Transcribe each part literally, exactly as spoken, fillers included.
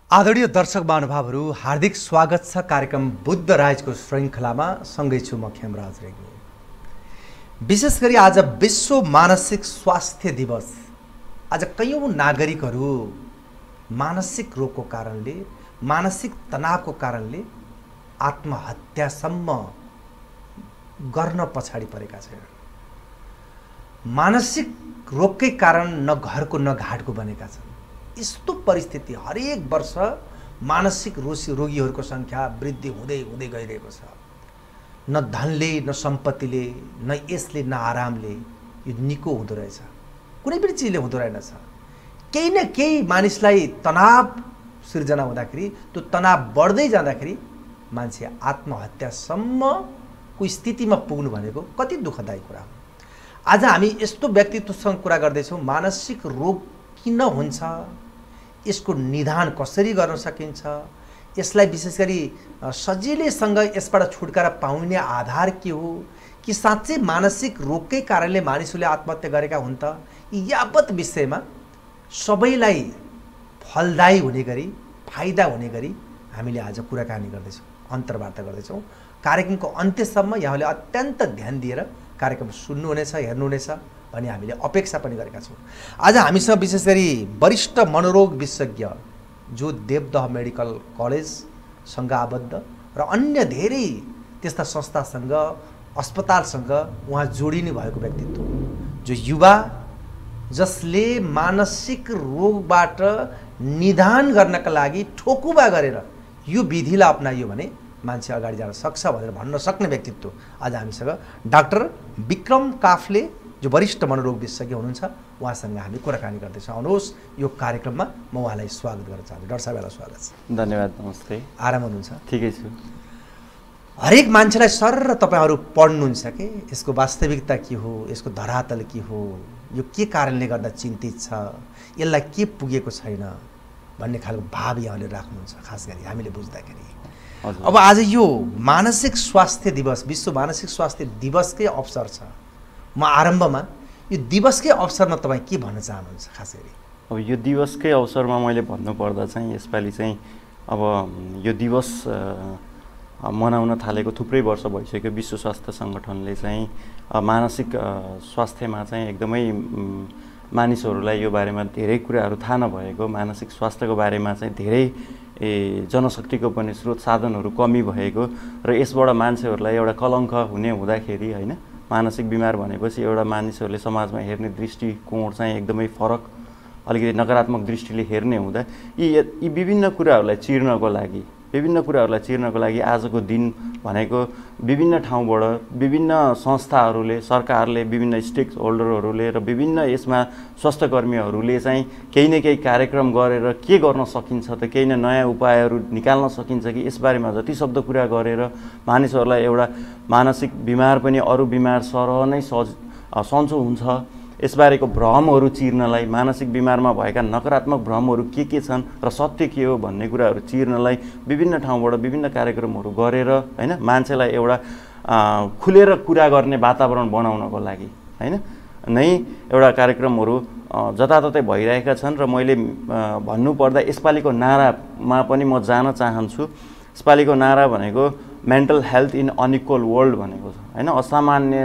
आदरणीय दर्शक महानुभावहरू, हार्दिक स्वागत छ कार्यक्रम बुद्ध राइजको श्रृङ्खलामा। सँगै छु म खेमराज रेग्मी। विशेष गरी आज विश्व मानसिक स्वास्थ्य दिवस। आज कयौं नागरिकहरू मानसिक रोगको कारणले, मानसिक तनावको कारणले आत्महत्यासम्म गर्न पछाडि परेका छन्। मानसिक रोगकै कारण न घरको न घाटको बनेका छन्। यस्तो परिस्थिति हरेक वर्ष मानसिक रोगी रोगीहरूको सङ्ख्या वृद्धि हुँदै हुँदै गइरहेको छ। न धनले, न सम्पत्तिले, न यसले, न आरामले यो निको हुँदो रहेछ। कुनै पनि चिजले हुँदो रहेनछ। केही न केही मानिसलाई तनाव सिर्जना हुँदाखेरि, त्यो तनाव बढ्दै जाँदाखेरि मान्छे आत्महत्यासम्मको स्थितिमा पुग्नु भनेको कति दुःखदायी कुरा हो। आज हामी यस्तो व्यक्तित्वसँग कुरा गर्दैछौँ, मानसिक रोग किन हुन्छ, यसको निदान कसरी गर्न सकिन्छ, यसलाई विशेष गरी सजिलैसँग यसबाट छुटकारा पाउने आधार के हो, कि साँच्चै मानसिक रोगकै कारणले मानिसहरूले आत्महत्या गरेका हुन् त, यी यावत विषयमा सबैलाई फलदायी हुने गरी, फाइदा हुने गरी हामीले आज कुराकानी गर्दैछौँ, अन्तर्वार्ता गर्दैछौँ। कार्यक्रमको अन्त्यसम्म यहाँले अत्यन्त ध्यान दिएर कार्यक्रम सुन्नुहुनेछ, हेर्नुहुनेछ भन्ने हामीले अपेक्षा पनि गरेका छौँ। आज हामीसँग विशेष गरी वरिष्ठ मनोरोग विशेषज्ञ जो देवदह मेडिकल कलेजसँग आबद्ध र अन्य धेरै त्यस्ता संस्थासँग, अस्पतालसँग उहाँ जोडिनु भएको व्यक्तित्व, जो युवा जसले मानसिक रोगबाट निदान गर्नका लागि ठोकुवा गरेर यो विधिलाई अपनाइयो भने मान्छे अगाडि जान सक्छ भनेर भन्न सक्ने व्यक्तित्व आज हामीसँग डाक्टर विक्रम काफले, जो वरिष्ठ मनोरोग विशेषज्ञ हुनुहुन्छ, उहाँसँग हामी कुराकानी गर्दैछौँ। आउनुहोस् यो कार्यक्रममा म उहाँलाई स्वागत गर्न चाहन्छु। डाक्टर साहबलाई स्वागत छ। धन्यवाद। नमस्ते। आराम हुनुहुन्छ? ठिकै छु। हरेक मान्छेलाई सर तपाईँहरू पढ्नुहुन्छ कि यसको वास्तविकता के हो, यसको धरातल के हो, यो के कारणले गर्दा चिन्तित छ, यसलाई के पुगेको छैन भन्ने खालको भाव यहाँले राख्नुहुन्छ। खास गरी हामीले बुझ्दाखेरि अब आज यो मानसिक स्वास्थ्य दिवस, विश्व मानसिक स्वास्थ्य दिवसकै अवसर छ। म आरम्भमा यो दिवसकै अवसरमा तपाईँ के भन्न चाहनुहुन्छ? खास गरी अब यो दिवसकै अवसरमा मैले भन्नुपर्दा चाहिँ यसपालि चाहिँ अब यो दिवस मनाउन थालेको थुप्रै वर्ष भइसक्यो। विश्व स्वास्थ्य सङ्गठनले चाहिँ मानसिक स्वास्थ्यमा चाहिँ एकदमै मानिसहरूलाई यो बारेमा धेरै कुराहरू थाहा नभएको, मानसिक स्वास्थ्यको बारेमा चाहिँ धेरै ए जनशक्तिको पनि स्रोत साधनहरू कमी भएको र यसबाट मान्छेहरूलाई एउटा कलङ्क हुने हुँदाखेरि होइन, मानसिक बिमार भनेपछि एउटा मानिसहरूले समाजमा हेर्ने दृष्टिकोण चाहिँ एकदमै फरक, अलिकति नकारात्मक दृष्टिले हेर्ने हुँदा यी यी विभिन्न कुराहरूलाई चिर्नको लागि विभिन्न कुराहरूलाई चिर्नको लागि आजको दिन भनेको विभिन्न ठाउँबाट विभिन्न संस्थाहरूले, सरकारले, विभिन्न स्टेक होल्डरहरूले र विभिन्न यसमा स्वास्थ्यकर्मीहरूले चाहिँ केही न केही कार्यक्रम गरेर के गर्न सकिन्छ त, केही न नयाँ उपायहरू निकाल्न सकिन्छ कि यसबारेमा जति सक्दो कुरा गरेर मानिसहरूलाई एउटा मानसिक बिमार पनि अरू बिमार सरह नै सज सन्चो हुन्छ, यसबारेको भ्रमहरू चिर्नलाई, मानसिक बिमारमा भएका नकारात्मक भ्रमहरू के के छन् र सत्य के हो भन्ने कुराहरू चिर्नलाई विभिन्न ठाउँबाट विभिन्न कार्यक्रमहरू गरेर होइन, मान्छेलाई एउटा खुलेर कुरा गर्ने वातावरण बनाउनको लागि होइन नै एउटा कार्यक्रमहरू जताततै भइरहेका छन्। र मैले भन्नुपर्दा यसपालिको नारामा पनि म जान चाहन्छु। यसपालिको नारा भनेको mental health in unequal world भनेको छ होइन, असामान्य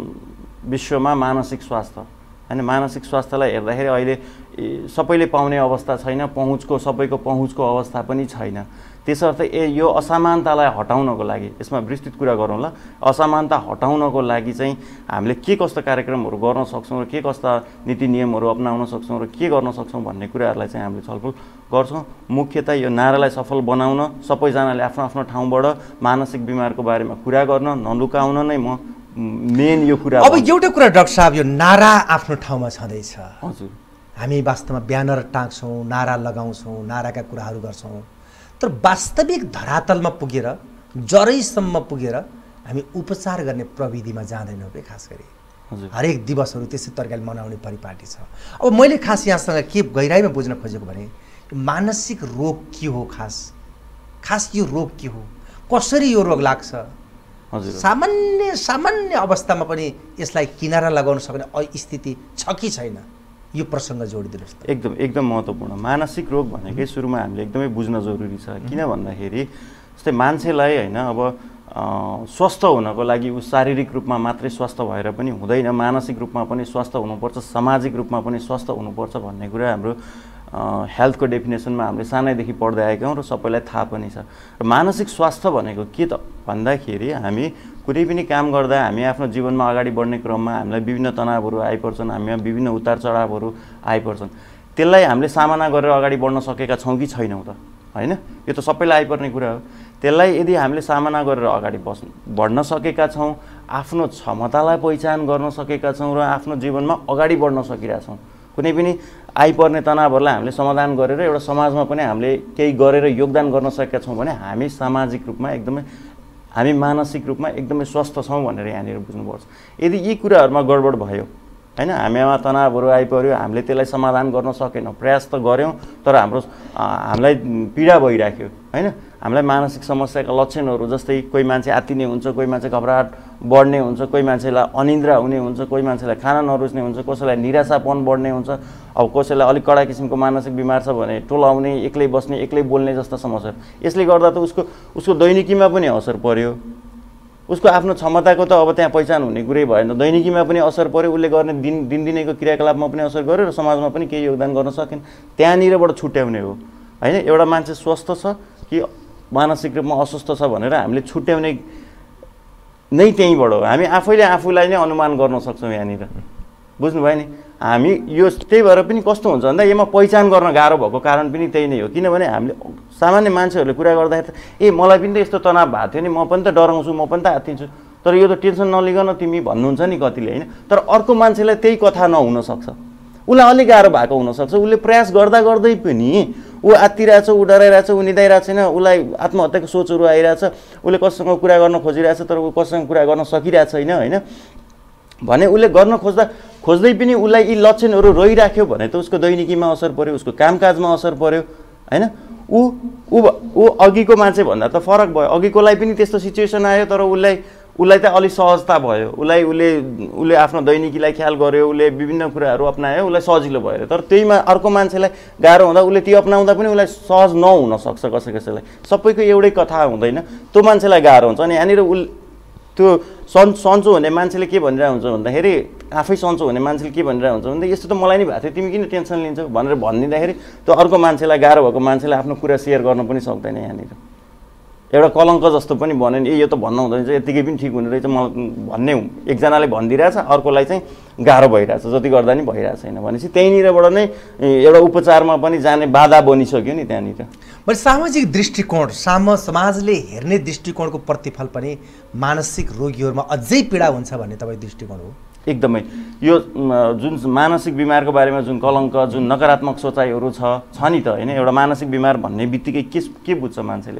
विश्वमा मानसिक स्वास्थ्य होइन। मानसिक स्वास्थ्यलाई हेर्दाखेरि अहिले सबैले पाउने अवस्था छैन, पहुँचको सबैको पहुँचको अवस्था पनि छैन। त्यसर्थ ए यो असमानतालाई हटाउनको लागि, यसमा विस्तृत कुरा गरौँ ल, असमानता हटाउनको लागि चाहिँ हामीले के कस्ता कार्यक्रमहरू गर्न सक्छौँ र के कस्ता नीति नियमहरू अपनाउन सक्छौँ र के गर्न सक्छौँ भन्ने कुराहरूलाई चाहिँ हामीले छलफल गर्छौँ। मुख्यतः यो नारालाई सफल बनाउन सबैजनाले आफ्नो आफ्नो ठाउँबाट मानसिक बिमारको बारेमा कुरा गर्न, नलुकाउन नै म मेन यो कुरा। अब एउटा कुरा डाक्टर साहब, यो नारा आफ्नो ठाउँमा छँदैछ। हजुर, हामी वास्तवमा ब्यानर टाँग्छौँ, नारा लगाउँछौँ, नाराका कुराहरू गर्छौँ, तर वास्तविक धरातलमा पुगेर, जरैसम्म पुगेर हामी उपचार गर्ने प्रविधिमा जाँदैनौँ कि। खास गरी हरेक दिवसहरू त्यसै तरिकाले मनाउने परिपाटी छ। अब मैले खास यहाँसँग के गहिराइमा बुझ्न खोजेको भने मानसिक रोग के हो, खास खास यो रोग के हो, कसरी यो रोग लाग्छ, सामान्य सामान्य अवस्थामा पनि यसलाई किनारा लगाउन सक्ने स्थिति छ कि छैन, यो प्रसङ्ग जोडिदिनुहोस् त। एकदम एकदम महत्त्वपूर्ण। मानसिक रोग भनेकै सुरुमा हामीले एकदमै बुझ्न जरुरी छ। किन भन्दाखेरि जस्तै मान्छेलाई होइन अब स्वस्थ हुनको लागि ऊ शारीरिक रूपमा मात्रै स्वस्थ भएर पनि हुँदैन, मानसिक रूपमा पनि स्वस्थ हुनुपर्छ, सामाजिक रूपमा पनि स्वस्थ हुनुपर्छ भन्ने कुरा हाम्रो हेल्थको डेफिनेसनमा हामीले सानैदेखि पढ्दै आएका हौँ र सबैलाई थाहा पनि छ। र मानसिक स्वास्थ्य भनेको के त भन्दाखेरि हामी कुनै पनि काम गर्दा हामी आफ्नो जीवनमा अगाडि बढ्ने क्रममा हामीलाई विभिन्न तनावहरू आइपर्छन्, हामीमा विभिन्न उतार चढावहरू आइपर्छन्। त्यसलाई हामीले सामना गरेर अगाडि बढ्न सकेका छौँ कि छैनौँ त, होइन? यो त सबैलाई आइपर्ने कुरा हो। त्यसलाई यदि हामीले सामना गरेर अगाडि बस् बढ्न सकेका छौँ, आफ्नो क्षमतालाई पहिचान गर्न सकेका छौँ र आफ्नो जीवनमा अगाडि बढ्न सकिरहेछौँ, कुनै पनि आइपर्ने तनावहरूलाई हामीले समाधान गरेर एउटा समाजमा पनि हामीले केही गरेर योगदान गर्न सकेका छौँ भने हामी सामाजिक रूपमा एकदमै हामी मानसिक रूपमा एकदमै स्वस्थ छौँ भनेर यहाँनिर बुझ्नुपर्छ। यदि यी कुराहरूमा गडबड भयो होइन, हामीमा तनावहरू आइपर्यो, हामीले त्यसलाई समाधान गर्न सकेनौँ, प्रयास त गऱ्यौँ तर हाम्रो हामीलाई पीडा भइराख्यो होइन, हामीलाई मानसिक समस्याका लक्षणहरू जस्तै कोही मान्छे आत्तिने हुन्छ, कोही मान्छे घबराहट बढ्ने हुन्छ, कोही मान्छेलाई अनिद्रा हुने हुन्छ, कोही मान्छेलाई खाना नरुच्ने हुन्छ, कसैलाई निराशापन बढ्ने हुन्छ, अब कसैलाई अलिक कडा किसिमको मानसिक बिमार छ भने टोलाउने, एक्लै बस्ने, एक्लै बोल्ने जस्ता समस्याहरू। यसले गर्दा त उसको उसको दैनिकीमा पनि असर पर्यो, उसको आफ्नो क्षमताको त अब त्यहाँ पहिचान हुने कुरै भएन, दैनिकीमा पनि असर पर्यो, उसले गर्ने दिन दिनदिनैको क्रियाकलापमा पनि असर गर्यो र समाजमा पनि केही योगदान गर्न सकेन। त्यहाँनिरबाट छुट्याउने हो होइन, एउटा मान्छे स्वस्थ छ कि मानसिक रूपमा अस्वस्थ छ भनेर हामीले छुट्याउने नै त्यहीँबाट हो। हामी आफैले आफूलाई नै अनुमान गर्न सक्छौँ यहाँनिर, बुझ्नुभयो नि? हामी यो त्यही भएर पनि कस्तो हुन्छ भन्दा यसमा पहिचान गर्न गाह्रो भएको कारण पनि त्यही नै हो। किनभने हामीले सामान्य मान्छेहरूले कुरा गर्दाखेरि त ए मलाई पनि त यस्तो तनाव भएको थियो नि, म पनि त डराउँछु, म पनि त हात्तिन्छु, तर यो त टेन्सन नलिकन तिमी भन्नुहुन्छ नि कतिले होइन। तर अर्को मान्छेलाई त्यही कथा नहुनसक्छ, उसलाई अलिक गाह्रो भएको हुनसक्छ, उसले प्रयास गर्दा गर्दै पनि ऊ आत्तिरहेछ, ऊ डराइरहेछ, ऊ निदाइरहेको छैन, उसलाई आत्महत्याको सोचहरू आइरहेछ, उसले कसैसँग कुरा गर्न खोजिरहेछ तर ऊ कसैसँग कुरा गर्न सकिरहेको छैन होइन भने उसले गर्न खोज्दा खोज्दै पनि उसलाई यी लक्षणहरू रहिराख्यो भने त उसको दैनिकीमा असर पर्यो, उसको कामकाजमा असर पर्यो होइन। ऊ ऊ ऊ अघिको मान्छे भन्दा त फरक भयो, अघिकोलाई पनि त्यस्तो सिचुएसन आयो तर उसलाई उसलाई त अलिक सहजता भयो, उसलाई उसले उसले आफ्नो दैनिकीलाई ख्याल गर्यो, उसले विभिन्न कुराहरू अप्नायो, उसलाई सजिलो भयो। तर त्यहीमा अर्को मान्छेलाई गाह्रो हुँदा उसले त्यो अप्नाउँदा पनि उसलाई सहज नहुनसक्छ, कसै कसैलाई सबैको एउटै कथा हुँदैन, त्यो मान्छेलाई गाह्रो हुन्छ। अनि यहाँनिर उल त्यो सन् सन्चो हुने मान्छेले के भनिरहेको हुन्छ भन्दाखेरि, आफै सन्चो हुने मान्छेले के भनिरहेको हुन्छ भन्दा यस्तो त मलाई नि भएको थियो, तिमी किन टेन्सन लिन्छौ भनेर भनिदिँदाखेरि त्यो अर्को मान्छेलाई गाह्रो भएको मान्छेलाई आफ्नो कुरा सेयर गर्न पनि सक्दैन। यहाँनिर एउटा कलङ्क जस्तो पनि भन्यो नि, ए यो त भन्न हुँदैन रहेछ, यतिकै पनि ठिक हुने रहेछ मलाई भन्ने एकजनाले भनिदिइरहेछ, अर्कोलाई चाहिँ गाह्रो भइरहेछ, जति गर्दा नि भइरहेको छैन भनेपछि त्यहीँनिरबाट नै एउटा उपचारमा पनि जाने बाधा बनिसक्यो नि त्यहाँनिर। मैले सामाजिक दृष्टिकोण साम समाजले हेर्ने दृष्टिकोणको प्रतिफल पनि मानसिक रोगीहरूमा अझै पीडा हुन्छ भन्ने तपाईँ दृष्टिकोण हो? एकदमै यो जुन मानसिक बिमारको बारेमा जुन कलङ्क, जुन नकारात्मक सोचाइहरू छ छ नि त होइन। एउटा मानसिक बिमार भन्ने बित्तिकै के के बुझ्छ मान्छेले,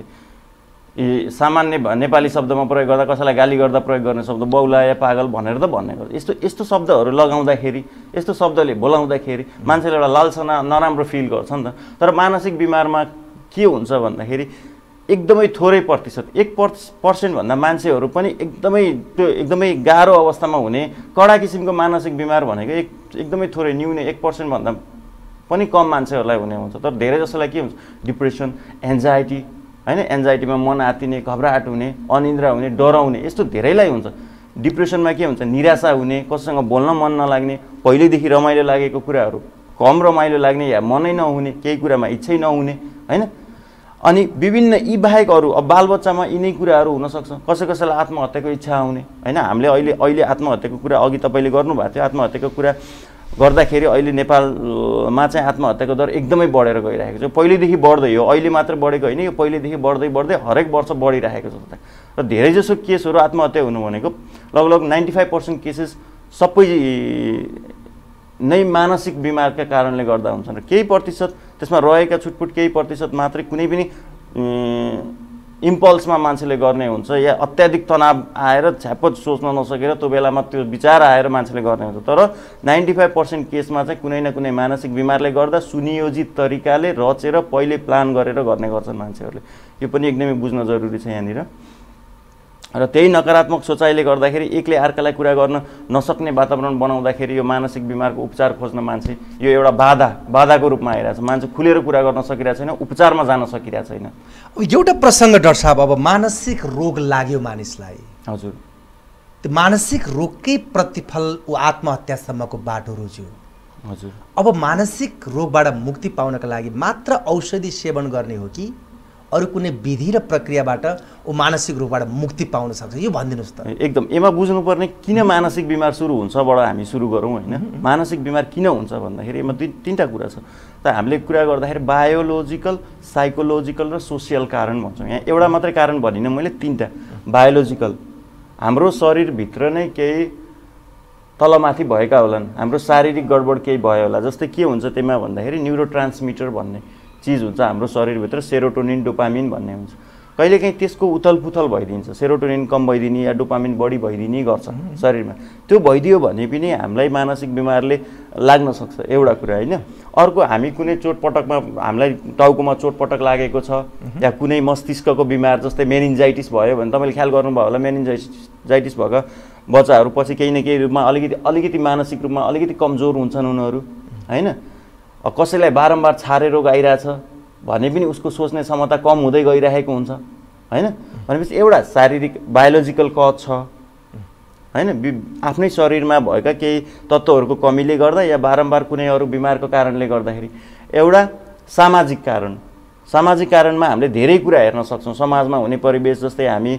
ए सामान्य नेपाली शब्दमा प्रयोग गर्दा कसैलाई गाली गर्दा प्रयोग गर्ने शब्द बौला या पागल भनेर त भन्ने गर्छ। यस्तो यस्तो शब्दहरू लगाउँदाखेरि, यस्तो शब्दले बोलाउँदाखेरि मान्छेले एउटा लालसना नराम्रो फिल गर्छ नि त। तर मानसिक बिमारमा के हुन्छ भन्दाखेरि एकदमै थोरै प्रतिशत, एक पर्सेन्टभन्दा मान्छेहरू पनि एकदमै त्यो एकदमै गाह्रो अवस्थामा हुने कडा किसिमको मानसिक बिमार भनेको एक एकदमै थोरै न्यून एक पर्सेन्टभन्दा पनि कम मान्छेहरूलाई हुने हुन्छ। तर धेरै जसोलाई के हुन्छ, डिप्रेसन, एन्जाइटी होइन, एन्जाइटीमा मन आत्तिने, घबराहट हुने, अनिद्रा हुने, डराउने, यस्तो धेरैलाई हुन्छ। डिप्रेसनमा के हुन्छ, निराशा हुने, कसैसँग बोल्न मन नलाग्ने, पहिल्यैदेखि रमाइलो लागेको कुराहरू कम रमाइलो लाग्ने या मनै नहुने, केही कुरामा इच्छै नहुने होइन। अनि विभिन्न यी बाहेक अरू अब बालबच्चामा यिनै कुराहरू हुनसक्छ, कसै कसैलाई आत्महत्याको इच्छा आउने होइन। हामीले अहिले अहिले आत्महत्याको कुरा अघि तपाईँले गर्नुभएको थियो, आत्महत्याको कुरा गर्दाखेरि अहिले नेपालमा चाहिँ आत्महत्याको दर एकदमै बढेर गइरहेको छ। पहिलेदेखि बढ्दै हो, अहिले मात्र बढेको होइन, यो पहिलेदेखि बढ्दै बढ्दै हरेक वर्ष बढिरहेको छ। र धेरैजसो केसहरू आत्महत्या हुनु भनेको लगभग नाइन्टी फाइभ पर्सेन्ट केसेस सबै नै मानसिक बिमारका कारणले गर्दा हुन्छन्। र केही प्रतिशत त्यसमा रहेका छुटपुट केही प्रतिशत मात्रै कुनै पनि इम्पल्समा मान्छेले गर्ने हुन्छ या अत्याधिक तनाव आएर छ्याप्प सोच्न नसकेर त्यो बेलामा त्यो विचार आएर मान्छेले गर्ने हुन्छ। तर नाइन्टी फाइभ पर्सेन्ट केसमा चाहिँ कुनै न कुनै मानसिक बिमारले गर्दा सुनियोजित तरिकाले रचेर पहिले प्लान गरेर गर्ने गर्छन् मान्छेहरूले। यो पनि एकदमै बुझ्न जरुरी छ यहाँनिर। र त्यही नकारात्मक सोचाइले गर्दाखेरि एकले अर्कालाई कुरा गर्न नसक्ने वातावरण बनाउँदाखेरि यो मानसिक बिमारको उपचार खोज्न मान्छे यो एउटा बाधा बाधाको रूपमा आइरहेछ। मान्छे खुलेर कुरा गर्न सकिरहेको छैन, उपचारमा जान सकिरहेको छैन। अब एउटा प्रसङ्ग डाक्टर साहब, अब मानसिक रोग लाग्यो मानिसलाई, हजुर, त्यो मानसिक रोगकै प्रतिफल ऊ आत्महत्यासम्मको बाटो रोज्यो। हजुर, अब मानसिक रोगबाट मुक्ति पाउनका लागि मात्र औषधि सेवन गर्ने हो कि अरू कुनै विधि र प्रक्रियाबाट ऊ मानसिक रोगबाट मुक्ति पाउन सक्छ, यो भनिदिनुहोस् त। एकदम यसमा बुझ्नुपर्ने किन मानसिक बिमार सुरु हुन्छबाट हामी सुरु गरौँ होइन। मानसिक बिमार किन हुन्छ भन्दाखेरि यसमा दुई तिनवटा कुरा छ। त हामीले कुरा गर्दाखेरि बायोलोजिकल, साइकोलोजिकल र सोसियल कारण भन्छौँ। यहाँ एउटा मात्रै कारण भनिनँ मैले, तिनवटा। बायोलोजिकल, हाम्रो शरीरभित्र नै केही तलमाथि भएका होलान्, हाम्रो शारीरिक गडबड केही भयो होला। जस्तै के हुन्छ त्यसमा भन्दाखेरि न्युरोट्रान्समिटर भन्ने चिज हुन्छ हाम्रो शरीरभित्र, सेरोटोनिन, डोपामिन भन्ने हुन्छ। कहिलेकाहीँ त्यसको उथलपुथल भइदिन्छ, सेरोटोनिन कम भइदिने या डोपामिन बढी भइदिने गर्छ शरीरमा। त्यो भइदियो भने पनि हामीलाई मानसिक बिमारले लाग्न सक्छ, एउटा कुरा होइन। अर्को, हामी कुनै चोटपटकमा हामीलाई टाउकोमा चोटपटक लागेको छ या कुनै मस्तिष्कको बिमार जस्तै मेनिन्जाइटिस भयो भने तपाईँले ख्याल गर्नुभयो होला, मेनिन्जाइटिस भएका बच्चाहरू पछि केही न केही रूपमा अलिकति अलिकति मानसिक रूपमा अलिकति कमजोर हुन्छन् उनीहरू होइन। कसैलाई बारम्बार छारे रोग आइरहेछ भने पनि उसको सोच्ने क्षमता कम हुँदै गइरहेको हुन्छ होइन। भनेपछि एउटा शारीरिक बायोलोजिकल कज छ होइन, आफ्नै शरीरमा भएका केही तत्त्वहरूको कमीले गर्दा या बारम्बार कुनै अरू बिमारको कारणले गर्दाखेरि। एउटा सामाजिक कारण, सामाजिक कारणमा हामीले धेरै कुरा हेर्न सक्छौँ। समाजमा हुने परिवेश, जस्तै हामी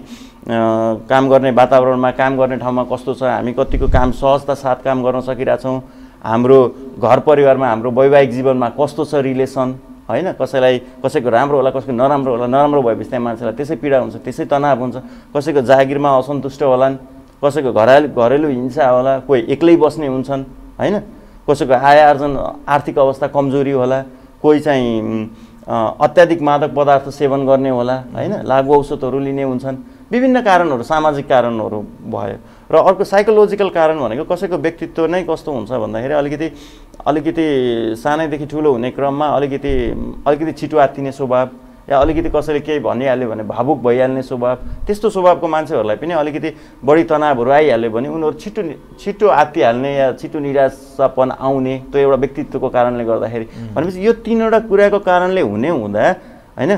काम गर्ने वातावरणमा, काम गर्ने ठाउँमा कस्तो छ, हामी कतिको काम सहजता साथ काम गर्न सकिरहेछौँ, हाम्रो घर परिवारमा हाम्रो वैवाहिक जीवनमा कस्तो छ रिलेसन होइन। कसैलाई कसैको राम्रो होला, कसैको नराम्रो होला, नराम्रो भएपछि त्यहाँ मान्छेलाई त्यसै पीडा हुन्छ, त्यसै तनाव हुन्छ। कसैको जागिरमा असन्तुष्ट होलान्, कसैको घरेलु घरेलु हिंसा होला, कोही एक्लै बस्ने हुन्छन् होइन। कसैको आय आर्जन आर्थिक अवस्था कमजोरी होला, कोही चाहिँ अत्याधिक मादक पदार्थ सेवन गर्ने होला होइन, लागु औषधहरू लिने हुन्छन्। विभिन्न कारणहरू, सामाजिक कारणहरू भयो। र अर्को साइकोलोजिकल कारण भनेको कसैको व्यक्तित्व नै कस्तो हुन्छ भन्दाखेरि अलिकति अलिकति सानैदेखि ठुलो हुने क्रममा अलिकति अलिकति छिटो आत्तिने स्वभाव या अलिकति कसैले केही भनिहाल्यो भने भावुक भइहाल्ने स्वभाव, त्यस्तो स्वभावको मान्छेहरूलाई पनि अलिकति बढी तनावहरू आइहाल्यो भने उनीहरू छिटो छिटो आत्तिहाल्ने या छिटो निराशापन आउने, त्यो एउटा व्यक्तित्वको कारणले गर्दाखेरि। भनेपछि यो तिनवटा कुराको कारणले हुने हुँदा होइन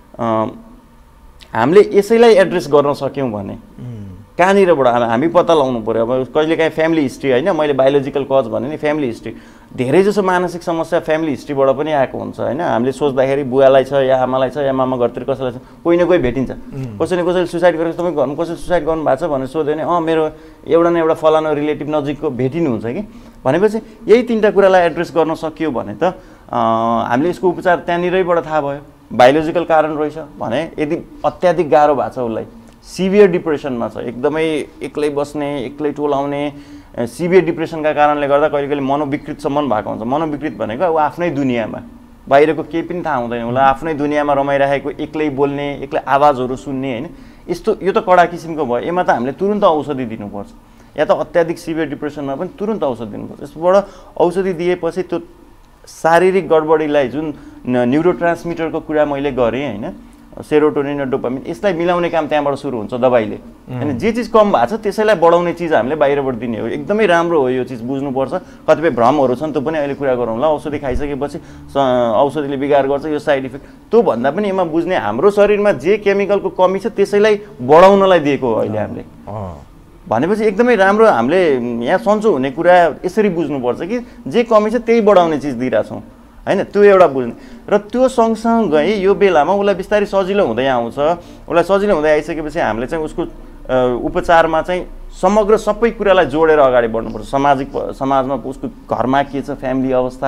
हामीले यसैलाई एड्रेस गर्न सक्यौँ भने कहाँनिरबाट हामी पत्ता लगाउनु पऱ्यो। अब कहिलेकाहीँ फ्यामिली हिस्ट्री होइन, मैले बायोलोजिकल कज भने नि फ्यामिली हिस्ट्री, धेरै जसो मानसिक समस्या फ्यामिली हिस्ट्रीबाट पनि आएको हुन्छ होइन। हामीले सोच्दाखेरि बुवालाई छ या आमालाई छ या मामा घरतिर कसैलाई छ, कोही न कोही भेटिन्छ। कसै न कसैले सुसाइड गरेको, तपाईँ घरमा कसैले सुसाइड गर्नु भएको छ भनेर सोध्यो भने अँ मेरो एउटा न एउटा फलानु रिलेटिभ नजिकको भेटिनुहुन्छ कि। भनेपछि यही तिनवटा कुरालाई एड्रेस गर्न सकियो भने त हामीले यसको उपचार त्यहाँनिरैबाट थाहा भयो। बायोलोजिकल कारण रहेछ भने यदि अत्याधिक गाह्रो भएको छ, उसलाई सिभियर डिप्रेसनमा छ, एकदमै एक्लै बस्ने, एक्लै टोलाउने, सिभियर डिप्रेसनका कारणले गर्दा कहिले कहिले मनोविकृतसम्म भएको हुन्छ। मनोविकृत भनेको अब आफ्नै दुनियाँमा, बाहिरको केही पनि थाहा हुँदैन उसलाई, आफ्नै दुनियाँमा रमाइरहेको, एक्लै बोल्ने, एक्लै आवाजहरू सुन्ने होइन। यस्तो यो त कडा किसिमको भयो। यसमा त हामीले तुरुन्त औषधि दिनुपर्छ, या त अत्याधिक सिभियर डिप्रेसनमा पनि तुरुन्त औषधि दिनुपर्छ। यसबाट औषधि दिएपछि त्यो शारीरिक गडबडीलाई, जुन न्युरोट्रान्समिटरको कुरा मैले गरेँ होइन, सेरोटोनिन र डोपामिन, यसलाई मिलाउने काम त्यहाँबाट सुरु हुन्छ दबाईले होइन। जे चिज कम भएको छ त्यसैलाई बढाउने चिज हामीले बाहिरबाट दिने हो। एकदमै राम्रो हो यो चिज, बुझ्नुपर्छ। कतिपय भ्रमहरू छन्, त्यो पनि अहिले कुरा गरौँला। औषधि खाइसकेपछि औषधिले बिगार गर्छ, यो साइड इफेक्ट, त्यो भन्दा पनि यसमा बुझ्ने हाम्रो शरीरमा जे केमिकलको कमी छ त्यसैलाई बढाउनलाई दिएको हो अहिले हामीले। भनेपछि एकदमै राम्रो हामीले यहाँ सन्चो हुने कुरा यसरी बुझ्नुपर्छ कि जे कमी छ त्यही बढाउने चिज दिइरहेछौँ होइन। त्यो एउटा बुझ्ने र त्यो सँगसँगै यो बेलामा उसलाई बिस्तारै सजिलो हुँदै आउँछ। उसलाई सजिलो हुँदै आइसकेपछि हामीले चाहिँ उसको उपचारमा चाहिँ समग्र सबै कुरालाई जोडेर अगाडि बढ्नुपर्छ। सामाजिक समाजमा उसको घरमा के छ, फ्यामिली अवस्था,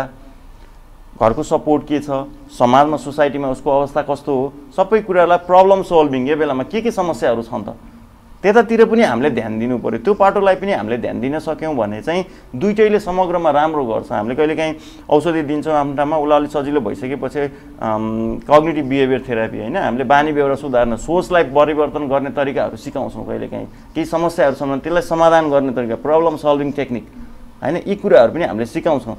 घरको सपोर्ट के छ, समाजमा सोसाइटीमा उसको अवस्था कस्तो हो, सबै कुरालाई प्रब्लम सल्भिङ यो बेलामा के के समस्याहरू छन् त त्यतातिर पनि हामीले ध्यान दिनु पऱ्यो। त्यो पाटोलाई पनि हामीले ध्यान दिन सक्यौँ भने चाहिँ दुइटैले समग्रमा राम्रो गर्छ। हामीले कहिलेकाहीँ औषधि दिन्छौँ आफ्नो ठाउँमा, उसलाई अलिक सजिलो भइसकेपछि कग्निटिभ बिहेभियर थेरापी होइन, हामीले बानी बेहोरा सुधार्न, सोचलाई परिवर्तन गर्ने तरिकाहरू सिकाउँछौँ। कहिलेकाहीँ केही समस्याहरू छन् भने त्यसलाई समाधान गर्ने तरिका, प्रब्लम सल्भिङ टेक्निक होइन, यी कुराहरू पनि हामीले सिकाउँछौँ।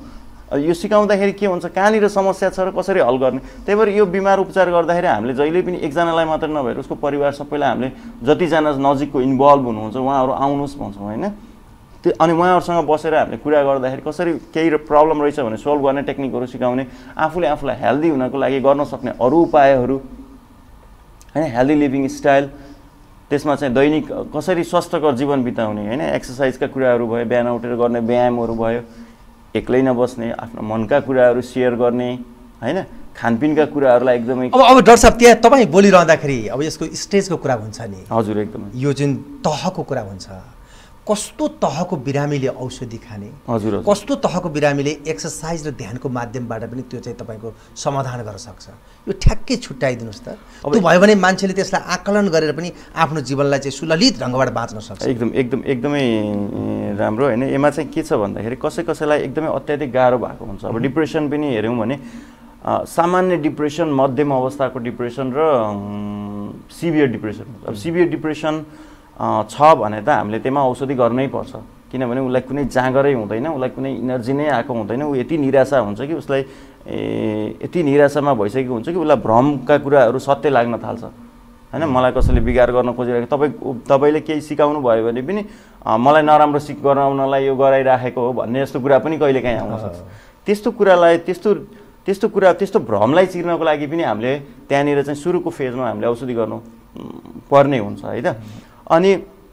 यो सिकाउँदाखेरि के हुन्छ, कहाँनिर समस्या छ र कसरी हल गर्ने। त्यही भएर यो बिमार उपचार गर्दाखेरि हामीले जहिले पनि एकजनालाई मात्र नभएर उसको परिवार सबैलाई हामीले जतिजना नजिकको इन्भल्भ हुनुहुन्छ उहाँहरू आउनुहोस् भन्छौँ होइन। त्यो अनि उहाँहरूसँग बसेर हामीले कुरा गर्दाखेरि कसरी केही प्रब्लम रहेछ भने सोल्भ गर्ने टेक्निकहरू सिकाउने, आफूले आफूलाई हेल्दी हुनको लागि गर्न सक्ने अरू उपायहरू होइन, हेल्दी लिभिङ स्टाइल, त्यसमा चाहिँ दैनिक कसरी स्वस्थकर जीवन बिताउने होइन, एक्सर्साइजका कुराहरू भयो, बिहान उठेर गर्ने व्यायामहरू भयो, एक्लै नबस्ने, आफ्नो मनका कुराहरू सेयर गर्ने होइन, खानपिनका कुराहरूलाई एकदमै। अब अब डाक्टर साहब त्यहाँ तपाईँ बोलिरहँदाखेरि अब यसको स्टेजको कुरा हुन्छ नि। हजुर एकदमै। यो जुन तहको कुरा हुन्छ, कस्तो तहको बिरामीले औषधि खाने, हजुर कस्तो तहको बिरामीले एक्सर्साइज र ध्यानको माध्यमबाट पनि त्यो चाहिँ तपाईँको समाधान गर्न सक्छ, यो ठ्याक्कै छुट्याइदिनुहोस् त। त्यो भयो भने मान्छेले त्यसलाई आकलन गरेर पनि आफ्नो जीवनलाई चाहिँ सुललित ढङ्गबाट बाँच्न सक्छ। एकदम एकदम एकदमै राम्रो होइन। यसमा चाहिँ के छ भन्दाखेरि कसै कसैलाई एकदमै अत्याधिक गाह्रो भएको हुन्छ। अब डिप्रेसन पनि हेऱ्यौँ भने सामान्य डिप्रेसन, मध्यम अवस्थाको डिप्रेसन र सिभियर डिप्रेसन। अब सिभियर डिप्रेसन छ भने त हामीले त्यसमा औषधि गर्नै पर्छ, किनभने उसलाई कुनै जाँगरै हुँदैन, उसलाई कुनै इनर्जी नै आएको हुँदैन, ऊ यति निराशा हुन्छ कि उसलाई यति निराशामा भइसकेको हुन्छ कि उसलाई भ्रमका कुराहरू सत्य लाग्न थाल्छ होइन। मलाई कसैले बिगार गर्न खोजिरहेको, तपाईँ तपाईँले केही सिकाउनु भयो भने पनि मलाई नराम्रो सिक गराउनलाई यो गराइराखेको हो भन्ने जस्तो कुरा पनि कहिलेकाहीँ आउन सक्छ। त्यस्तो कुरालाई त्यस्तो त्यस्तो कुरा त्यस्तो भ्रमलाई चिर्नको लागि पनि हामीले त्यहाँनिर चाहिँ सुरुको फेजमा हामीले औषधि गर्नु पर्ने हुन्छ है त। अनि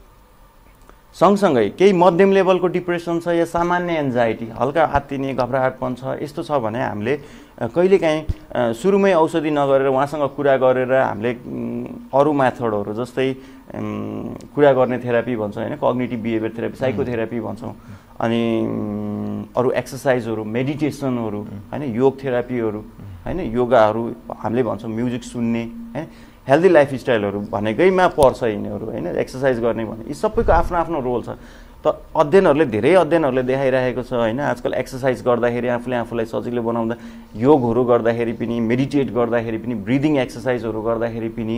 सँगसँगै केही मध्यम लेभलको डिप्रेसन छ या सामान्य एन्जाइटी, हल्का आत्तिने घबराहटपन छ, यस्तो छ भने हामीले कहिलेकाहीँ सुरुमै औषधि नगरेर उहाँसँग कुरा गरेर हामीले अरू मेथडहरू जस्तै कुरा गर्ने थेरापी भन्छ होइन, कग्निटिभ बिहेभियर थेरापी, साइकोथेरापी भन्छौँ, अनि अरू एक्सर्साइजहरू, मेडिटेसनहरू होइन, योग थेरापीहरू होइन, योगाहरू हामीले भन्छौँ, म्युजिक सुन्ने होइन, हेल्दी लाइफस्टाइलहरू भनेकैमा पर्छ यिनीहरू होइन, एक्सर्साइज गर्ने भने यी सबैको आफ्नो आफ्नो रोल छ। त अध्ययनहरूले धेरै अध्ययनहरूले देखाइरहेको छ होइन, आजकल एक्सर्साइज गर्दाखेरि आफूले आफूलाई सजिलो बनाउँदा, योगहरू गर्दाखेरि पनि, मेडिटेट गर्दाखेरि पनि, ब्रिदिङ एक्सर्साइजहरू गर्दाखेरि पनि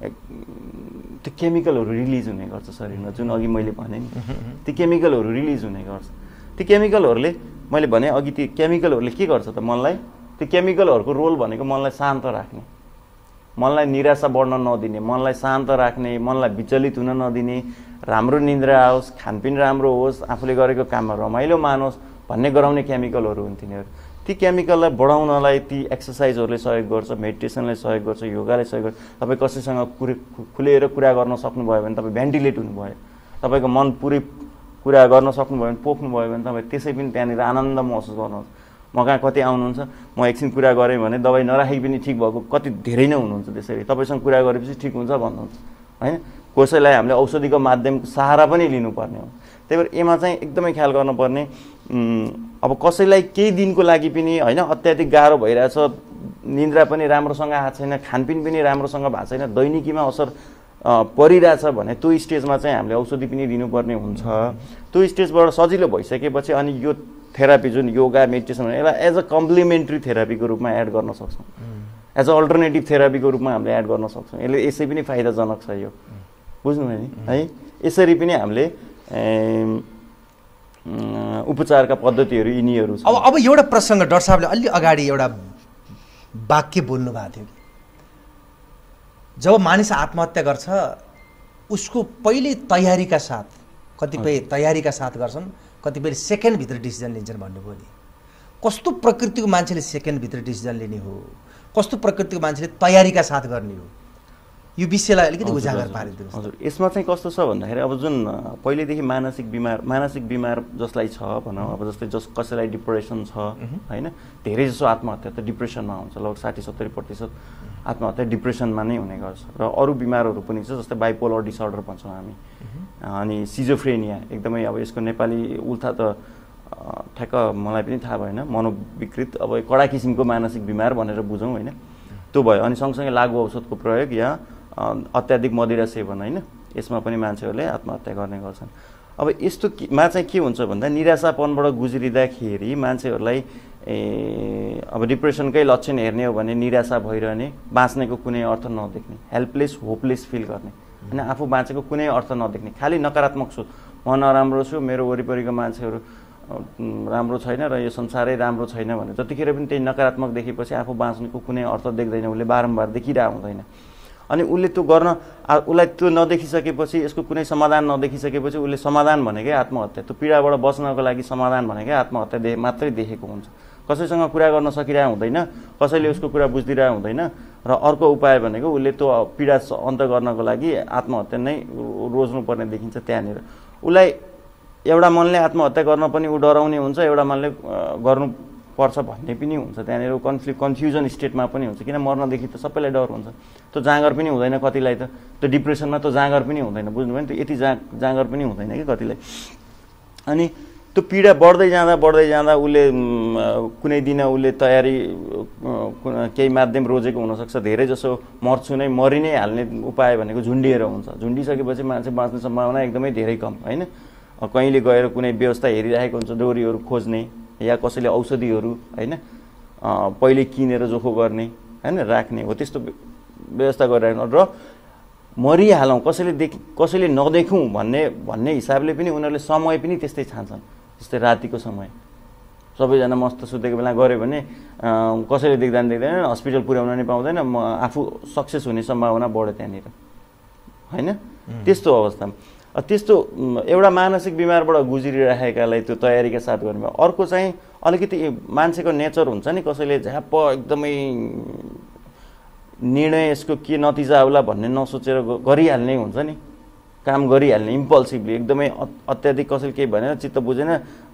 त्यो केमिकलहरू रिलिज हुने गर्छ शरीरमा, जुन अघि मैले भने नि त्यो केमिकलहरू रिलिज हुने गर्छ। त्यो केमिकलहरूले मैले भने अघि त्यो केमिकलहरूले के गर्छ त मनलाई, त्यो केमिकलहरूको रोल भनेको मनलाई शान्त राख्ने, मनलाई निराशा बढ्न नदिने, मनलाई शान्त राख्ने, मनलाई विचलित हुन नदिने, राम्रो निन्द्रा आओस्, खानपिन राम्रो होस्, आफूले गरेको काममा रमाइलो मानोस् भन्ने गराउने केमिकलहरू हुन् तिनीहरू। ती केमिकललाई बढाउनलाई ती एक्सर्साइजहरूले सहयोग गर्छ, मेडिटेसनले सहयोग गर्छ, योगाले सहयोग गर्छ। तपाईँ कसैसँग कुरे खुलेर कुरा गर्न सक्नुभयो भने तपाईँ भेन्टिलेट हुनुभयो, तपाईँको मन पुरै कुरा गर्न सक्नुभयो भने, पोख्नुभयो भने तपाईँ त्यसै पनि त्यहाँनिर आनन्द महसुस गर्नुहुन्छ। म कहाँ कति आउनुहुन्छ, म एकछिन कुरा गरेँ भने दबाई नराखी पनि ठिक भएको कति धेरै नै हुनुहुन्छ, त्यसरी तपाईँसँग कुरा गरेपछि ठिक हुन्छ भन्नुहुन्छ होइन। कसैलाई हामीले औषधिको माध्यम सहारा पनि लिनुपर्ने हो। त्यही भएर यसमा चाहिँ एकदमै ख्याल गर्नुपर्ने, अब कसैलाई केही दिनको लागि पनि होइन अत्याधिक गाह्रो भइरहेछ, निन्द्रा पनि राम्रोसँग आएको छैन, खानपिन पनि राम्रोसँग भएको छैन, दैनिकीमा असर परिरहेछ भने त्यो स्टेजमा चाहिँ हामीले औषधि पनि दिनुपर्ने हुन्छ। त्यो स्टेजबाट सजिलो भइसकेपछि अनि यो थेरापी जुन योगा मेडिटेसन यसलाई एज अ कम्प्लिमेन्ट्री थेरापीको रूपमा एड गर्न सक्छौँ, एज अ अल्टरनेटिभ थेरापीको रूपमा हामीले एड गर्न सक्छौँ। यसले यसै पनि फाइदाजनक छ यो, बुझ्नुभयो नि है। यसरी पनि हामीले उपचारका पद्धतिहरू यिनीहरू छ। अब अब एउटा प्रसङ्ग डाक्टर साहबले अलि अगाडि एउटा वाक्य बोल्नु भएको थियो कि जब मानिस आत्महत्या गर्छ उसको पहिले तयारीका साथ, कतिपय तयारीका साथ गर्छन्, कतिपय सेकेन्डभित्र डिसिजन लिन्छन् भन्नुभयो नि। कस्तो प्रकृतिको मान्छेले सेकेन्डभित्र डिसिजन लिने हो, कस्तो प्रकृतिको मान्छेले तयारीका साथ गर्ने हो, यो विषयलाई अलिकति उजागर पारिदिनुहोस्। हजुर, यसमा चाहिँ कस्तो छ भन्दाखेरि अब जुन पहिलेदेखि मानसिक बिमार मानसिक बिमार जसलाई छ भनौँ, अब जस्तै जस कसैलाई डिप्रेसन छ होइन, धेरै जसो आत्महत्या त डिप्रेसनमा हुन्छ, लगभग साठी सत्तरी प्रतिशत आत्महत्या डिप्रेसनमा नै हुने गर्छ। र अरू बिमारहरू पनि छ जस्तै बाइपोलर डिसअर्डर भन्छौँ हामी, अनि सिजोफ्रेनिया, एकदमै अब यसको नेपाली उल्था त ठ्याक्क मलाई पनि थाहा भएन, मनोविकृत अब कडा किसिमको मानसिक बिमार भनेर बुझौँ होइन, त्यो भयो। अनि सँगसँगै लागु औषधको प्रयोग या अत्याधिक मदिरा सेवन होइन, यसमा पनि मान्छेहरूले आत्महत्या गर्ने गर्छन्। अब यस्तोमा चाहिँ के हुन्छ भन्दा निराशापनबाट गुज्रिँदाखेरि मान्छेहरूलाई ए अब डिप्रेसनकै लक्षण हेर्ने हो भने निराशा भइरहने, बाँच्नेको कुनै अर्थ नदेख्ने, हेल्पलेस होपलेस फिल गर्ने होइन, आफू बाँचेको कुनै अर्थ नदेख्ने, खालि नकारात्मक सोच, म नराम्रो छु, मेरो वरिपरिको मान्छेहरू राम्रो छैन र यो संसारै राम्रो छैन भने जतिखेर पनि त्यही नकारात्मक देखेपछि आफू बाँच्नुको कुनै अर्थ देख्दैन, उसले बारम्बार देखिरहेको हुँदैन। अनि उसले त्यो गर्न उसलाई त्यो नदेखिसकेपछि, यसको कुनै समाधान नदेखिसकेपछि उसले समाधान भनेकै आत्महत्या, त्यो पीडाबाट बच्नको लागि समाधान भनेकै आत्महत्या दे मात्रै देखेको हुन्छ। कसैसँग कुरा गर्न सकिरहेको हुँदैन, कसैले उसको कुरा बुझिदिरहेको हुँदैन र अर्को उपाय भनेको उसले त्यो पीडा अन्त गर्नको लागि आत्महत्या नै रोज्नुपर्ने देखिन्छ। त्यहाँनिर उसलाई एउटा मनले आत्महत्या गर्न पनि ऊ डराउने हुन्छ, एउटा मनले गर्नुपर्छ भन्ने पनि हुन्छ। त्यहाँनिर कन्फ्लिक्ट कन्फ्युजन स्टेटमा पनि हुन्छ, किन मर्नदेखि त सबैलाई डर हुन्छ। त्यो जाँगर पनि हुँदैन कतिलाई, त त्यो डिप्रेसनमा त्यो जाँगर पनि हुँदैन, बुझ्नुभयो नि, त्यो यति जा जाँगर पनि हुँदैन कि कतिलाई। अनि त्यो पीडा बढ्दै जाँदा बढ्दै जाँदा उसले कुनै दिन उसले तयारी केही माध्यम रोजेको हुनसक्छ, धेरै जसो मर्छु नै मरि नै हाल्ने उपाय भनेको झुन्डिएर हुन्छ। झुन्डिसकेपछि मान्छे बाँच्ने सम्भावना एकदमै धेरै कम, होइन। कहीँले गएर कुनै व्यवस्था हेरिरहेको हुन्छ, डोरीहरू खोज्ने या कसैले औषधिहरू, होइन, पहिले किनेर जोखो गर्ने, होइन, राख्ने हो, त्यस्तो व्यवस्था गरिरहेको र मरिहालौँ, कसैले देख कसैले नदेखौँ भन्ने भन्ने हिसाबले पनि उनीहरूले समय पनि त्यस्तै छान्छन्। जस्तै रातिको समय सबैजना मस्त सुतेको बेला गऱ्यो भने कसैले देख्दा देख्दैन, हस्पिटल पुर्याउन नै पाउँदैन, म आफू सक्सेस हुने सम्भावना बढ्यो त्यहाँनिर, होइन। त्यस्तो अवस्थामा त्यस्तो एउटा मानसिक बिमारबाट गुज्रिरहेकालाई त्यो तयारीका साथ गर्नु। अर्को चाहिँ अलिकति मान्छेको नेचर हुन्छ नि, कसैले झ्याप्प एकदमै निर्णय यसको के नतिजा आउला भन्ने नसोचेर गरिहाल्ने हुन्छ नि, काम गरिहाल्ने इम्पल्सिभली, एकदमै अत्याधिक कसैले केही भनेर चित्त बुझेन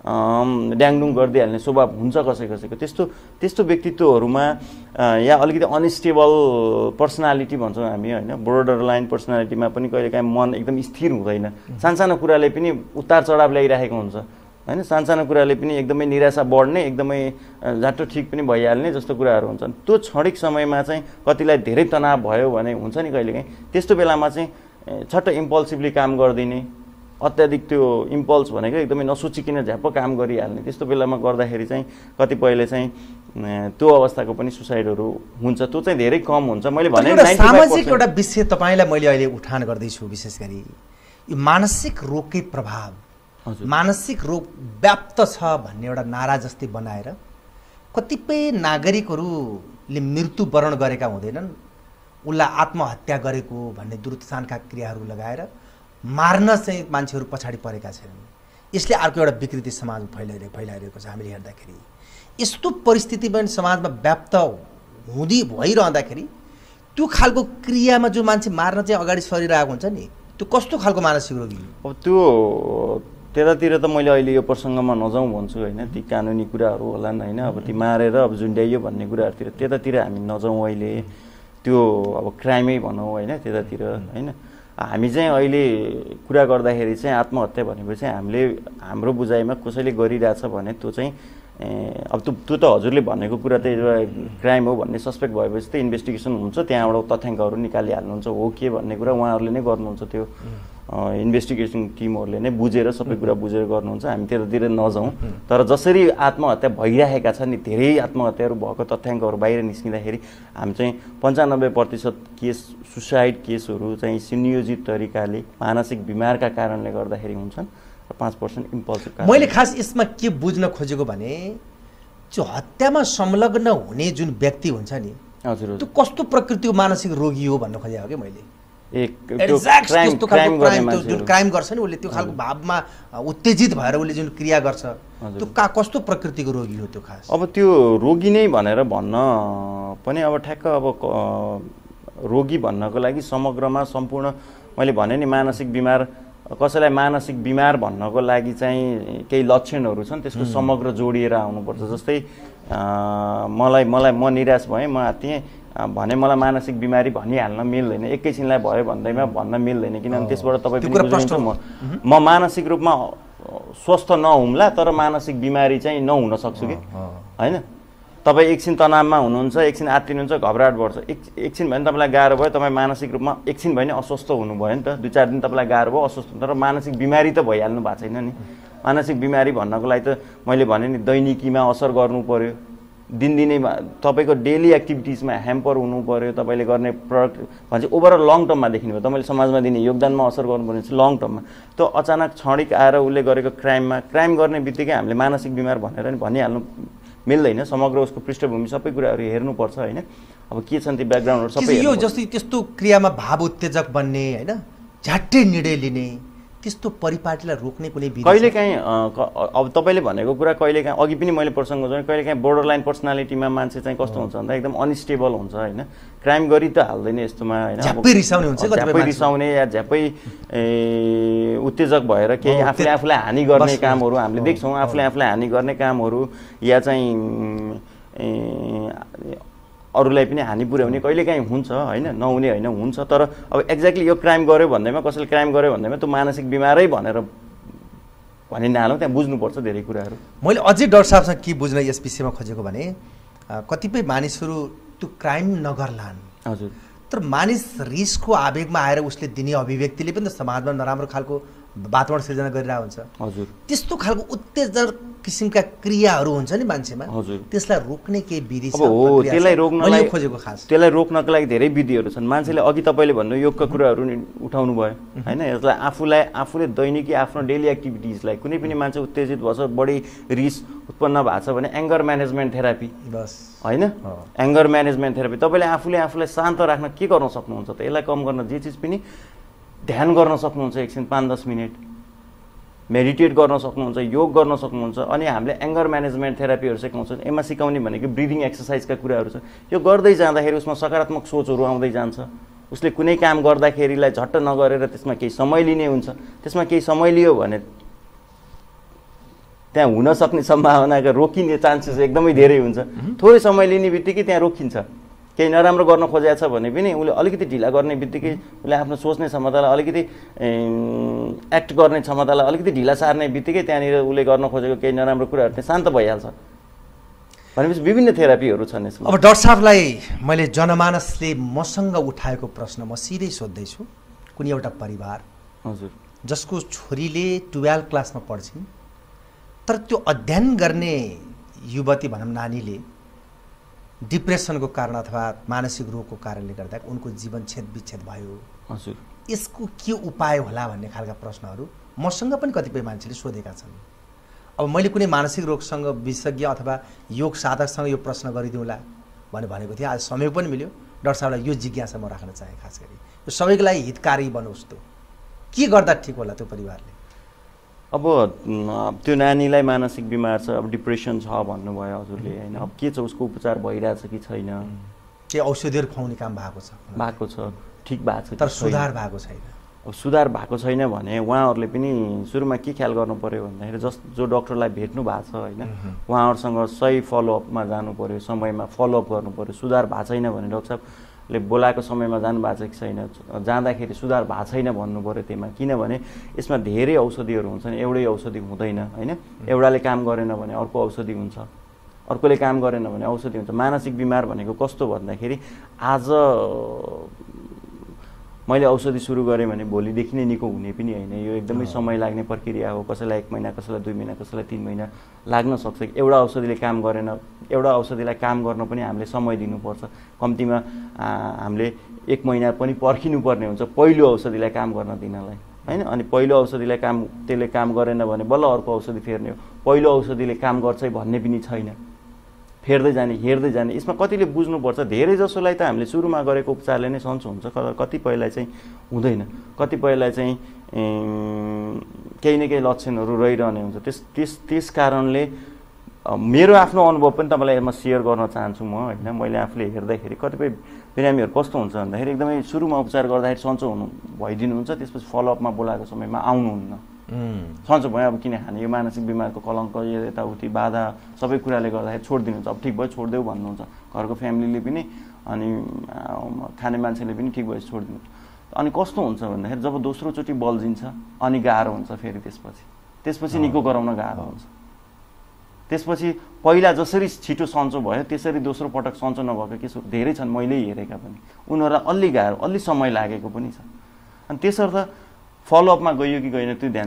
ड्याङडुङ गरिदिइहाल्ने स्वभाव हुन्छ कसै कसैको। त्यस्तो त्यस्तो व्यक्तित्वहरूमा या अलिकति अनस्टेबल पर्सनालिटी भन्छौँ हामी, होइन, बोर्डर लाइन पर्सनालिटीमा पनि कहिलेकाहीँ मन एकदम स्थिर हुँदैन, सानसानो कुराले पनि उतार चढाव ल्याइरहेको हुन्छ, होइन। सानसानो कुराले पनि एकदमै निराशा बढ्ने, एकदमै झाटो ठिक पनि भइहाल्ने जस्तो कुराहरू हुन्छन्। त्यो क्षणिक समयमा चाहिँ कतिलाई धेरै तनाव भयो भने हुन्छ नि कहिलेकाहीँ, त्यस्तो बेलामा चाहिँ छट्ट इम्पल्सिभली काम गरिदिने, अत्याधिक त्यो इम्पल्स भनेको एकदमै नसोचिकन झ्याप्प काम गरिहाल्ने, त्यस्तो बेलामा गर्दाखेरि चाहिँ कतिपयले चाहिँ त्यो अवस्थाको पनि सुसाइडहरू हुन्छ। त्यो चाहिँ धेरै कम हुन्छ। मैले भने सामाजिक एउटा विषय तपाईँलाई मैले अहिले उठान गर्दैछु, विशेष गरी यो मानसिक रोगकै प्रभाव, मानसिक रोग व्याप्त छ भन्ने एउटा नारा जस्तै बनाएर कतिपय नागरिकहरूले मृत्युवरण गरेका हुँदैनन्, उसलाई आत्महत्या गरेको भन्ने दुरुत्साहनका क्रियाहरू लगाएर मार्न चाहिँ मान्छेहरू पछाडि परेका छैनन्। यसले अर्को एउटा विकृति समाजमा फैलाइरहेको फैलाइरहेको छ। हामीले हेर्दाखेरि यस्तो परिस्थिति पनि समाजमा व्याप्त हुँदै भइरहँदाखेरि त्यो खालको क्रियामा जो मान्छे मार्न चाहिँ अगाडि सरिरहेको हुन्छ नि, त्यो कस्तो खालको मानसिक रोगी हो? अब त्यो त्यतातिर त मैले अहिले यो प्रसङ्गमा नजाउँ भन्छु, होइन, ती कानुनी कुराहरू होलान्, होइन। अब ती मारेर अब झुन्ड्याइयो भन्ने कुराहरूतिर त्यतातिर हामी नजाउँ अहिले, त्यो अब क्राइमै भनौँ, होइन, त्यतातिर, होइन। हामी चाहिँ अहिले कुरा गर्दाखेरि चाहिँ आत्महत्या भनेपछि हामीले हाम्रो बुझाइमा कसैले गरिरहेछ भने त्यो चाहिँ अब त्यो त्यो त हजुरले भनेको कुरा त एउटा क्राइम हो भन्ने सस्पेक्ट भएपछि त इन्भेस्टिगेसन हुन्छ, त्यहाँबाट तथ्याङ्कहरू निकालिहाल्नुहुन्छ, हो के भन्ने कुरा उहाँहरूले नै गर्नुहुन्छ। त्यो इन्भेस्टिगेसन टिमहरूले नै बुझेर सबै कुरा बुझेर गर्नुहुन्छ, हामी त्यतातिर नजाउँ। तर जसरी आत्महत्या भइरहेका छन् नि, धेरै आत्महत्याहरू भएको तथ्याङ्कहरू बाहिर निस्किँदाखेरि हामी चाहिँ पन्चानब्बे प्रतिशत केस सुसाइड केसहरू चाहिँ सुनियोजित तरिकाले मानसिक बिमारका कारणले गर्दाखेरि हुन्छन् र पाँच पर्सेन्ट इम्पल्सिभ। मैले खास यसमा के बुझ्न खोजेको भने जो हत्यामा संलग्न हुने जुन व्यक्ति हुन्छ नि, हजुर, त्यो कस्तो प्रकृतिको मानसिक रोगी हो भन्न खोजेको के मैले। एक त्यो क्राइम क्राइम गर्ने मान्छे जुन क्राइम गर्छ नि, उसले त्यो खालको भावमा उत्तेजित भएर उसले जुन क्रिया गर्छ, त्यो का कस्तो प्रकृतिको रोगी हो त्यो खास? अब त्यो रोगी नै भनेर भन्न पनि अब ठ्याक्क अब रोगी भन्नको लागि समग्रमा सम्पूर्ण मैले भने नि मानसिक बिमार, कसैलाई मानसिक बिमार भन्नको लागि चाहिँ केही लक्षणहरू छन्, त्यसको समग्र जोडिएर आउनुपर्छ। जस्तै मलाई मलाई म निराश भएँ, म आत्तिएँ भने मलाई मानसिक बिमारी भनिहाल्न मिल्दैन, एकैछिनलाई भयो भन्दैमा भन्न मिल्दैन, किनभने त्यसबाट तपाईँ पनि बुझ्नुहुन्छ म म मानसिक रूपमा स्वस्थ नहुम्ला तर मानसिक बिमारी चाहिँ नहुन सक्छु कि, होइन। तपाईँ एकछिन तनावमा हुनुहुन्छ, एकछिन आत्तिनुहुन्छ, घबराहट बढ्छ, एक एकछिन भयो नि तपाईँलाई गाह्रो भयो, तपाईँ मानसिक रूपमा एकछिन भयो नि अस्वस्थ हुनुभयो नि त, दुई चार दिन तपाईँलाई गाह्रो भयो, अस्वस्थ हुन्छ, तर मानसिक बिमारी त भइहाल्नु भएको छैन नि। मानसिक बिमारी भन्नको लागि त मैले भने नि दैनिकीमा असर गर्नु पर्यो, दिनदिनै तपाईँको डेली एक्टिभिटिजमा ह्याम्पर हुनु पऱ्यो, तपाईँले गर्ने प्रडक्ट भन्छ ओभरअल लङ टर्ममा देखिनु भयो, तपाईँले समाजमा दिने योगदानमा असर गर्नुपर्ने चाहिँ लङ टर्ममा। त्यो अचानक क्षणिक आएर उसले गरेको क्राइममा क्राइम गर्ने बित्तिकै हामीले मानसिक बिमार भनेर नि भनिहाल्नु मिल्दैन, समग्र उसको पृष्ठभूमि सबै कुराहरू हेर्नुपर्छ होइन। अब के छन् ती ब्याकग्राउन्डहरू सबै यो जस्तै त्यस्तो क्रियामा भाव उत्तेजक बन्ने होइन, झट्टै निर्णय लिने, त्यस्तो परिपाटीलाई रोक्ने कुनै विधि कहिलेकाहीँ अब तपाईँले भनेको कुरा कहिलेकाहीँ अघि पनि मैले प्रसङ्ग गरेँ, कहिलेकाहीँ बोर्डर लाइन पर्सनालिटीमा मान्छे चाहिँ कस्तो हुन्छ भन्दा एकदम अनस्टेबल हुन्छ होइन, क्राइम गरी त हाल्दैन यस्तोमा होइन, झ्याप्पै रिसाउने हुन्छ, झ्याप्पै रिसाउने या झ्याप्पै उत्तेजक भएर केही आफूले आफूलाई हानि गर्ने कामहरू हामीले देख्छौँ, आफूले आफूलाई हानि गर्ने कामहरू या चाहिँ अरूलाई पनि हानि पुर्याउने कहिलेकाहीँ हुन्छ होइन, नहुने होइन हुन्छ। तर अब एक्ज्याक्टली यो क्राइम गर्यो भन्दैमा कसैले क्राइम गर्यो भन्दैमा त्यो मानसिक बिमारै भनेर भनि नहालौँ, त्यहाँ बुझ्नुपर्छ धेरै कुराहरू। मैले अझै डाक्टर साहबसँग के बुझ्न यस विषयमा खोजेको भने कतिपय मानिसहरू त्यो क्राइम नगर्लान्, हजुर, तर मानिस रिसको आवेगमा आएर उसले दिने अभिव्यक्तिले पनि त समाजमा नराम्रो खालको वातावरण सिर्जना गरिरहेको हुन्छ, हजुर, त्यस्तो खालको उत्तेजक किसिमका क्रियाहरू हुन्छ नि मान्छेमा, हजुर, त्यसलाई रोक्ने केही विधि छ? हो, त्यसलाई रोक्नलाई खोजेको खास त्यसलाई रोक्नको लागि धेरै विधिहरू छन्। मान्छेले अघि तपाईँले भन्नु योगका कुराहरू उठाउनु भयो होइन, यसलाई आफूलाई आफूले दैनिकी आफ्नो डेली एक्टिभिटिजलाई कुनै पनि मान्छे उत्तेजित भएछ, बढी रिस उत्पन्न भएको छ भने एङ्गर म्यानेजमेन्ट थेरापी बस होइन, एङ्गर म्यानेजमेन्ट थेरापी तपाईँले आफूले आफूलाई शान्त राख्न के गर्न सक्नुहुन्छ त, यसलाई कम गर्न जे चिज पनि ध्यान गर्न सक्नुहुन्छ, एकछिन पाँच दस मिनट मेडिटेट गर्न सक्नुहुन्छ, योग गर्न सक्नुहुन्छ। अनि हामीले एङ्गर म्यानेजमेन्ट थेरापीहरू सिकाउँछौँ, यसमा सिकाउने भनेको ब्रिदिङ एक्सर्साइजका कुराहरू छ। यो गर्दै जाँदाखेरि उसमा सकारात्मक सोचहरू आउँदै जान्छ, उसले कुनै काम गर्दाखेरिलाई झट्ट नगरेर त्यसमा केही समय लिने हुन्छ, त्यसमा केही समय लियो भने त्यहाँ हुन सक्ने सम्भावनाका रोकिने चान्सेस एकदमै धेरै हुन्छ। थोरै समय लिने बित्तिकै त्यहाँ रोकिन्छ, केही नराम्रो गर्न खोजेको छ भने पनि उसले अलिकति ढिला गर्ने बित्तिकै उसले आफ्नो सोच्ने क्षमतालाई अलिकति एक्ट गर्ने क्षमतालाई अलिकति ढिला सार्ने बित्तिकै त्यहाँनिर उसले गर्न खोजेको केही नराम्रो कुराहरू चाहिँ शान्त भइहाल्छ। भनेपछि विभिन्न थेरापीहरू छन् यसमा। अब डाक्टर साहबलाई मैले जनमानसले मसँग उठाएको प्रश्न म सिधै सोध्दैछु। कुनै एउटा परिवार हजुर जसको छोरीले टुवेल्भ क्लासमा पढ्छिन्, तर त्यो अध्ययन गर्ने युवती भनौँ नानीले डिप्रेसनको कारण अथवा मानसिक रोगको कारणले गर्दा उनको जीवन छेदविच्छेद भयो। हजुर, यसको के उपाय होला भन्ने खालका प्रश्नहरू मसँग पनि कतिपय मान्छेले सोधेका छन्। अब मैले कुनै मानसिक रोगसँग विशेषज्ञ अथवा योग साधकसँग यो प्रश्न गरिदिउँला भने भनेको थिएँ। आज समय पनि मिल्यो, डाक्टर साहबलाई यो जिज्ञासा म राख्न चाहेँ। खास गरी यो सबैको लागि हितकारी बनोस्, त के गर्दा ठिक होला त्यो परिवारले? अब त्यो नानीलाई मानसिक बिमार छ, अब डिप्रेसन छ भन्नुभयो हजुरले होइन, अब के छ उसको उपचार भइरहेछ कि छैन, के औषधिहरू खुवाउने काम भएको छ? भएको छ, ठिक भएको छ, तर सुधार भएको छैन। अब सुधार भएको छैन भने उहाँहरूले पनि सुरुमा के ख्याल गर्नु पर्यो भन्दाखेरि जस जो डक्टरलाई भेट्नु भएको छ होइन, उहाँहरूसँग सही फलोअपमा जानु पर्यो, समयमा फलोअप गर्नु पर्यो। सुधार भएको छैन भने डाक्टर साहबले बोलाएको समयमा जानु भएको छ कि छैन, जाँदाखेरि सुधार भएको छैन भन्नु पर्यो त्यसमा। किनभने यसमा धेरै औषधिहरू हुन्छन्, एउटै औषधि हुँदैन होइन। एउटाले काम गरेन भने अर्को औषधि हुन्छ, अर्कोले काम गरेन भने औषधि हुन्छ। मानसिक बिमार भनेको कस्तो भन्दाखेरि आज मैले औषधि सुरु गरेँ भने भोलिदेखि नै निको हुने पनि होइन, यो एकदमै समय लाग्ने प्रक्रिया हो। कसैलाई एक महिना, कसैलाई दुई महिना, कसैलाई तिन महिना लाग्न सक्छ। एउटा औषधिले काम गरेन, एउटा औषधिलाई काम गर्न पनि हामीले समय दिनुपर्छ। कम्तीमा हामीले एक महिना पनि पर्खिनुपर्ने हुन्छ पहिलो औषधिलाई काम गर्न दिनलाई होइन। अनि पहिलो औषधिलाई काम त्यसले काम गरेन भने बल्ल अर्को औषधि फेर्ने हो। पहिलो औषधिले काम गर्छ भन्ने पनि छैन, फेर्दै जाने, हेर्दै जाने। यसमा कतिले बुझ्नुपर्छ, धेरै जसोलाई त हामीले सुरुमा गरेको उपचारले नै सन्चो हुन्छ, कतिपयलाई चाहिँ हुँदैन, कतिपयलाई चाहिँ केही न केही लक्षणहरू रहिरहने हुन्छ। त्यस त्यस त्यस कारणले मेरो आफ्नो अनुभव पनि तपाईँलाई म सेयर गर्न चाहन्छु म होइन। मैले आफूले हेर्दाखेरि कतिपय बिरामीहरू कस्तो हुन्छ भन्दाखेरि एकदमै सुरुमा उपचार गर्दाखेरि सन्चो हुनु भइदिनुहुन्छ, त्यसपछि फलोअपमा बोलाएको समयमा आउनुहुन्न, सन्चो भयो अब किन खाने, यो मानसिक बिमारको कलङ्क यताउति बाधा सबै कुराले गर्दाखेरि छोडिदिनुहुन्छ। अब ठिक भयो छोडिदेऊ भन्नुहुन्छ घरको फ्यामिलीले पनि, अनि खाने मान्छेले पनि ठिक भयो छोडिदिनु। अनि कस्तो हुन्छ भन्दाखेरि जब दोस्रोचोटि बल्झिन्छ अनि गाह्रो हुन्छ, फेरि त्यसपछि त्यसपछि निको गराउन गाह्रो हुन्छ। त्यसपछि पहिला जसरी छिटो सन्चो भयो त्यसरी दोस्रो पटक सन्चो नभएको केस धेरै छन्, मैले हेरेका पनि। उनीहरूलाई अलि गाह्रो, अलि समय लागेको पनि छ। अनि त्यसर्थ फलोअपमा गयो कि गएन त्यो ध्यान दिनु।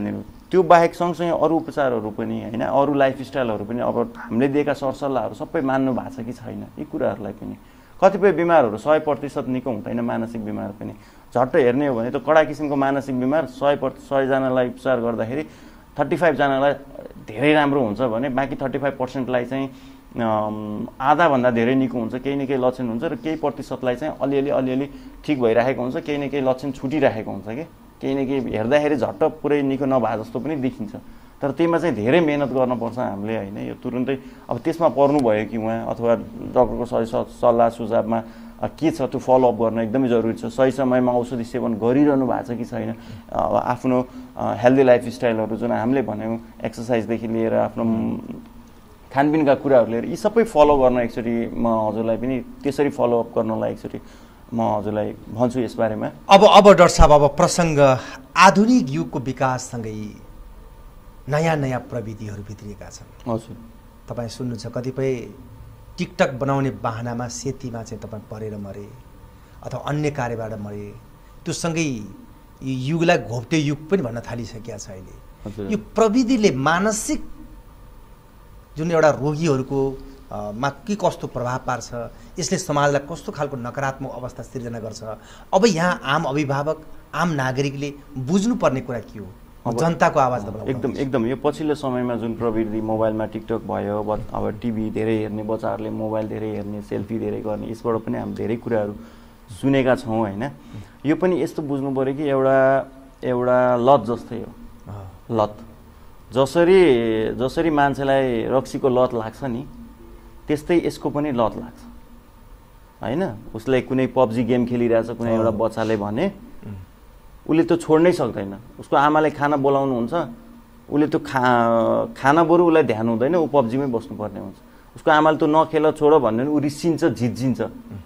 त्यो बाहेक सँगसँगै अरू उपचारहरू पनि होइन, अरू लाइफस्टाइलहरू पनि अब हामीले दिएका सरसल्लाहहरू सबै मान्नु भएको छ कि छैन, यी कुराहरूलाई पनि। कतिपय बिमारहरू सय प्रतिशत निको हुँदैन, मानसिक बिमार पनि। झट्ट हेर्ने हो भने त कडा किसिमको मानसिक बिमार सय प्रति सयजनालाई उपचार गर्दाखेरि थर्टी फाइभजनालाई धेरै राम्रो हुन्छ भने बाँकी थर्टी फाइभ पर्सेन्टलाई चाहिँ आधाभन्दा धेरै निको हुन्छ, केही न केही लक्षण हुन्छ, र केही प्रतिशतलाई चाहिँ अलिअलि अलिअलि ठिक भइरहेको हुन्छ, केही न केही लक्षण छुटिरहेको हुन्छ कि केही न केही हेर्दाखेरि झट्ट पुरै निको नभए जस्तो पनि देखिन्छ। तर त्यसमा चाहिँ धेरै मेहनत गर्नुपर्छ हामीले होइन। यो तुरुन्तै अब त्यसमा पर्नु भयो कि उहाँ अथवा डक्टरको सही सल्लाह सुझावमा के छ त्यो फलोअप गर्न एकदमै जरुरी छ। सही समयमा औषधि सेवन गरिरहनु भएको छ कि छैन, अब आफ्नो हेल्दी लाइफस्टाइलहरू जुन हामीले भन्यौँ एक्सर्साइजदेखि लिएर आफ्नो खानपिनका कुराहरू लिएर यी सबै फलो गर्न एकचोटि म हजुरलाई पनि त्यसरी फलोअप गर्नलाई एकचोटि म हजुरलाई भन्छु यसबारेमा। अब अब डाक्टर साहब, अब प्रसङ्ग आधुनिक युगको विकाससँगै नयाँ नयाँ प्रविधिहरू भित्रिएका छन्। हजुर, तपाईँ सुन्नुहुन्छ कतिपय टिकटक बनाउने बाहनामा सेतीमा चाहिँ तपाईँ परेर मरे अथवा अन्य कार्यबाट मरे। त्यो सँगै युगलाई घोप्टे युग पनि भन्न थालिसकेका छ अहिले। यो प्रविधिले मानसिक जुन एउटा रोगीहरूको मा के कस्तो प्रभाव पार्छ, यसले समाजलाई कस्तो खालको नकारात्मक अवस्था सिर्जना गर्छ, अब यहाँ आम अभिभावक आम नागरिकले बुझ्नुपर्ने कुरा के हो? जनताको आवाज दबाउनु। एकदम एकदम यो पछिल्लो समयमा जुन प्रविधि मोबाइलमा टिकटक भयो, अब टिभी धेरै हेर्ने बच्चाहरूले मोबाइल धेरै हेर्ने, सेल्फी धेरै गर्ने, यसबाट पनि हामी धेरै कुराहरू सुनेका छौँ होइन। यो पनि यस्तो बुझ्नु पऱ्यो कि एउटा एउटा लत जस्तै हो। लत जसरी जसरी मान्छेलाई रक्सीको लत लाग्छ नि, त्यस्तै यसको पनि लत लाग्छ होइन। उसलाई कुनै पब्जी गेम खेलिरहेछ कुनै एउटा बच्चाले भने उसले त्यो छोड्नै सक्दैन। उसको आमाले खाना बोलाउनुहुन्छ, उसले त्यो खा खाना बरु उसलाई ध्यान हुँदैन, ऊ पब्जीमै बस्नुपर्ने हुन्छ। उसको आमाले त्यो नखेल छोड भन्यो भने ऊ रिसिन्छ, झिझिन्छ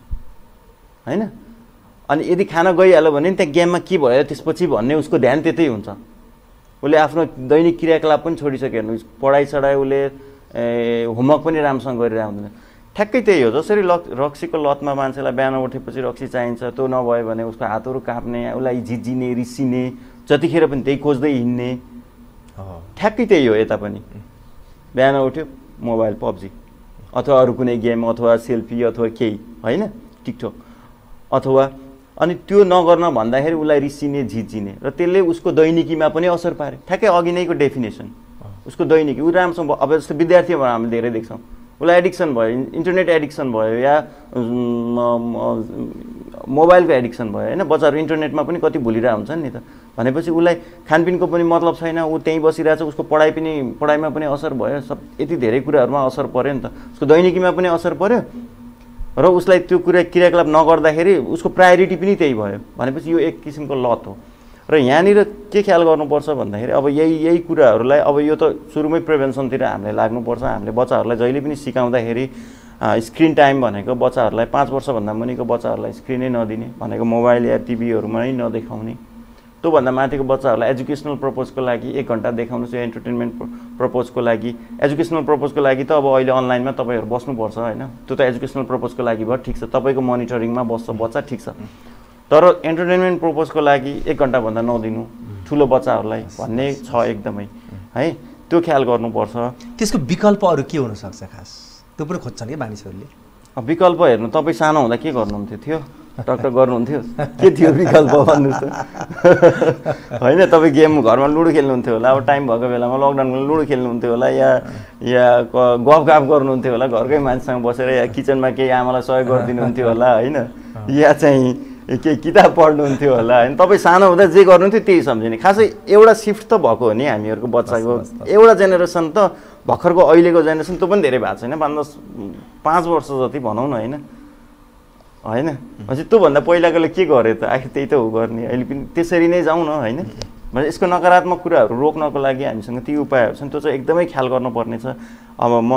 होइन। अनि यदि खाना गइहाल्यो भने त्यहाँ गेममा के भयो त्यसपछि भन्ने उसको ध्यान त्यतै हुन्छ। उसले आफ्नो दैनिक क्रियाकलाप पनि छोडिसक्यो हेर्नु, पढाइ चढाइ उसले होमवर्क पनि राम्रोसँग गरिरहेको हुँदैन। ठ्याक्कै त्यही हो। जसरी लक रक्सीको लतमा मान्छेलाई बिहान उठेपछि रक्सी चाहिन्छ, त्यो नभयो भने उसको हातहरू काँप्ने, उसलाई झिझिने, रिसिने, जतिखेर पनि त्यही खोज्दै हिँड्ने, ठ्याक्कै त्यही हो। यता पनि बिहान उठ्यो मोबाइल पब्जी अथवा अरू कुनै गेम अथवा सेल्फी अथवा केही होइन, टिकटक अथवा अनि त्यो नगर्न भन्दाखेरि उसलाई रिसिने, झिझिने, र त्यसले उसको दैनिकीमा पनि असर पार्यो। ठ्याक्कै अघि नैको डेफिनेसन उसको दैनिकी ऊ राम्रोसँग। अब जस्तो विद्यार्थीहरू हामी धेरै देख्छौँ, उसलाई एडिक्सन भयो, इन्टरनेट एडिक्सन भयो या मोबाइलको एडिक्सन भयो होइन। बच्चाहरू इन्टरनेटमा पनि कति भुलिरहेको हुन्छन् नि त। भनेपछि उसलाई खानपिनको पनि मतलब छैन, ऊ त्यहीँ बसिरहेछ, उसको पढाइ पनि पढाइमा पनि असर भयो, सब यति धेरै कुराहरूमा असर पऱ्यो नि त। उसको दैनिकीमा पनि असर पऱ्यो र उसलाई त्यो कुरा क्रियाकलाप नगर्दाखेरि उसको प्रायोरिटी पनि त्यही भयो। भनेपछि यो एक किसिमको लत हो। र यहाँनिर के ख्याल गर्नुपर्छ भन्दाखेरि अब यही यही कुराहरूलाई अब यो त सुरुमै प्रिभेन्सनतिर हामीले लाग्नुपर्छ। हामीले बच्चाहरूलाई जहिले पनि सिकाउँदाखेरि स्क्रिन टाइम भनेको बच्चाहरूलाई पाँच वर्षभन्दा मुनिको बच्चाहरूलाई स्क्रिनै नदिने भनेको, मोबाइल या टिभीहरूमा नै नदेखाउने। त्योभन्दा माथिको बच्चाहरूलाई एजुकेसनल पर्पजको लागि एक घन्टा देखाउनुहोस्, या इन्टरटेनमेन्ट पर्पजको लागि। एजुकेसनल पर्पजको लागि त अब अहिले अनलाइनमा तपाईँहरू बस्नुपर्छ होइन, त्यो त एजुकेसनल पर्पजको लागि भयो, ठिक छ, तपाईँको मोनिटरिङमा बस्छ बच्चा, ठिक छ। तर इन्टरटेनमेन्ट पर्पजको लागि एक घन्टाभन्दा नदिनु ठुलो बच्चाहरूलाई भन्ने छ एकदमै है। त्यो ख्याल गर्नुपर्छ। त्यसको विकल्प अरू के हुनसक्छ खास? त्यो पनि खोज्छन् कि मानिसहरूले? विकल्प हेर्नु, तपाईँ सानो हुँदा के गर्नुहुन्थ्यो? थियो टक्क गर्नुहुन्थ्यो, के थियो विकल्प भन्नुहोस् त होइन। तपाईँ गेम घरमा लुडो खेल्नुहुन्थ्यो होला, अब टाइम भएको बेलामा लकडाउनमा लुडो खेल्नुहुन्थ्यो होला, या या गफगाफ गर्नुहुन्थ्यो होला घरकै मान्छेसँग बसेर, या किचनमा केही आमालाई सहयोग गरिदिनुहुन्थ्यो होला होइन, या चाहिँ केही किताब पढ्नुहुन्थ्यो होला होइन। तपाईँ सानो हुँदा जे गर्नुहुन्थ्यो त्यही सम्झिने। खासै एउटा सिफ्ट त भएको हो नि हामीहरूको बच्चाको। एउटा जेनेरेसन त भर्खरको अहिलेको जेनेरेसन त्यो पनि धेरै भएको छैन, पाँच दस पाँच वर्ष जति भनौँ न होइन होइन। हजुर त्योभन्दा पहिलाकोले के गरे त? आखिर त्यही त हो गर्ने। अहिले पनि त्यसरी नै जाउँ न होइन। भने यसको नकारात्मक कुराहरू रोक्नको लागि हामीसँग ती उपायहरू छन्, त्यो चाहिँ एकदमै ख्याल गर्नुपर्ने छ। अब म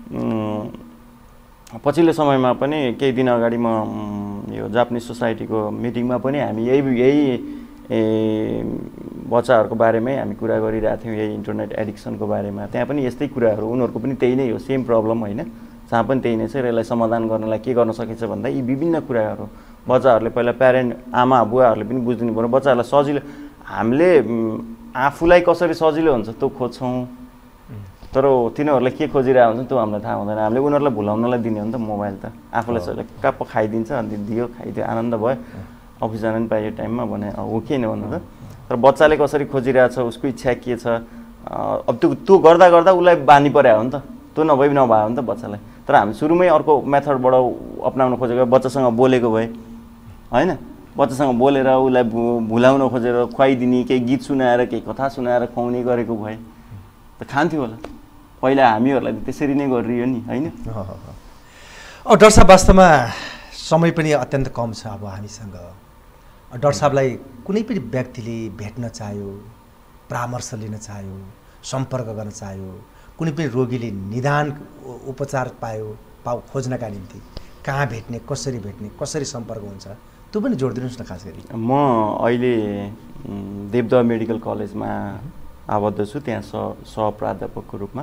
पछिल्लो समयमा पनि केही दिन अगाडि म यो जापानिज सोसाइटीको मिटिङमा पनि हामी यही यही बच्चाहरूको बारेमै हामी कुरा गरिरहेको थियौँ, यही इन्टरनेट एडिक्सनको बारेमा। त्यहाँ पनि यस्तै कुराहरू, उनीहरूको पनि त्यही नै हो, सेम प्रब्लम होइन, जहाँ पनि त्यही नै छ। र यसलाई समाधान गर्नलाई के गर्न सकिन्छ भन्दा यी विभिन्न कुराहरू बच्चाहरूले पहिला प्यारेन्ट आमा बुवाहरूले पनि बुझिदिनु पऱ्यो। बच्चाहरूलाई सजिलो हामीले आफूलाई कसरी सजिलो हुन्छ त्यो खोज्छौँ, तर तिनीहरूलाई के खोजिरहेको हुन्छ त्यो हामीलाई थाहा हुँदैन। हामीले उनीहरूलाई भुलाउनलाई दिने हो नि त मोबाइल त। आफूलाई सजिलो काप्प खाइदिन्छ, अनि दियो खाइदियो आनन्द भयो, अफिस जान पनि पाइयो टाइममा भने हो के नै भन्नु त। तर बच्चाले कसरी खोजिरहेछ, उसको इच्छा के छ, अब त्यो त्यो गर्दा गर्दा उसलाई बानी पऱ्यो हो नि त, त्यो नभए नभए हो नि त बच्चालाई। तर हामी सुरुमै अर्को मेथडबाट अप्नाउन खोजेको बच्चासँग बोलेको भए होइन, बच्चासँग बोलेर उसलाई भुलाउन खोजेर खुवाइदिने, केही गीत सुनाएर केही कथा सुनाएर खुवाउने गरेको भए त खान्थ्यो होला। पहिला हामीहरूलाई त्यसरी नै गरियो नि होइन। अब डाक्टर साहब वास्तवमा समय पनि अत्यन्त कम छ अब हामीसँग। डाक्टर साहबलाई कुनै पनि व्यक्तिले भेट्न चाह्यो, परामर्श लिन चाह्यो, सम्पर्क गर्न चाह्यो, कुनै पनि रोगीले निदान उपचार पायो पाउ खोज्नका निम्ति कहाँ भेट्ने, कसरी भेट्ने, कसरी सम्पर्क हुन्छ, त्यो पनि जोड दिनुहोस् न खास गरी। म अहिले देवदह मेडिकल कलेजमा आबद्ध छु, त्यहाँ स सहप्राध्यापकको रूपमा।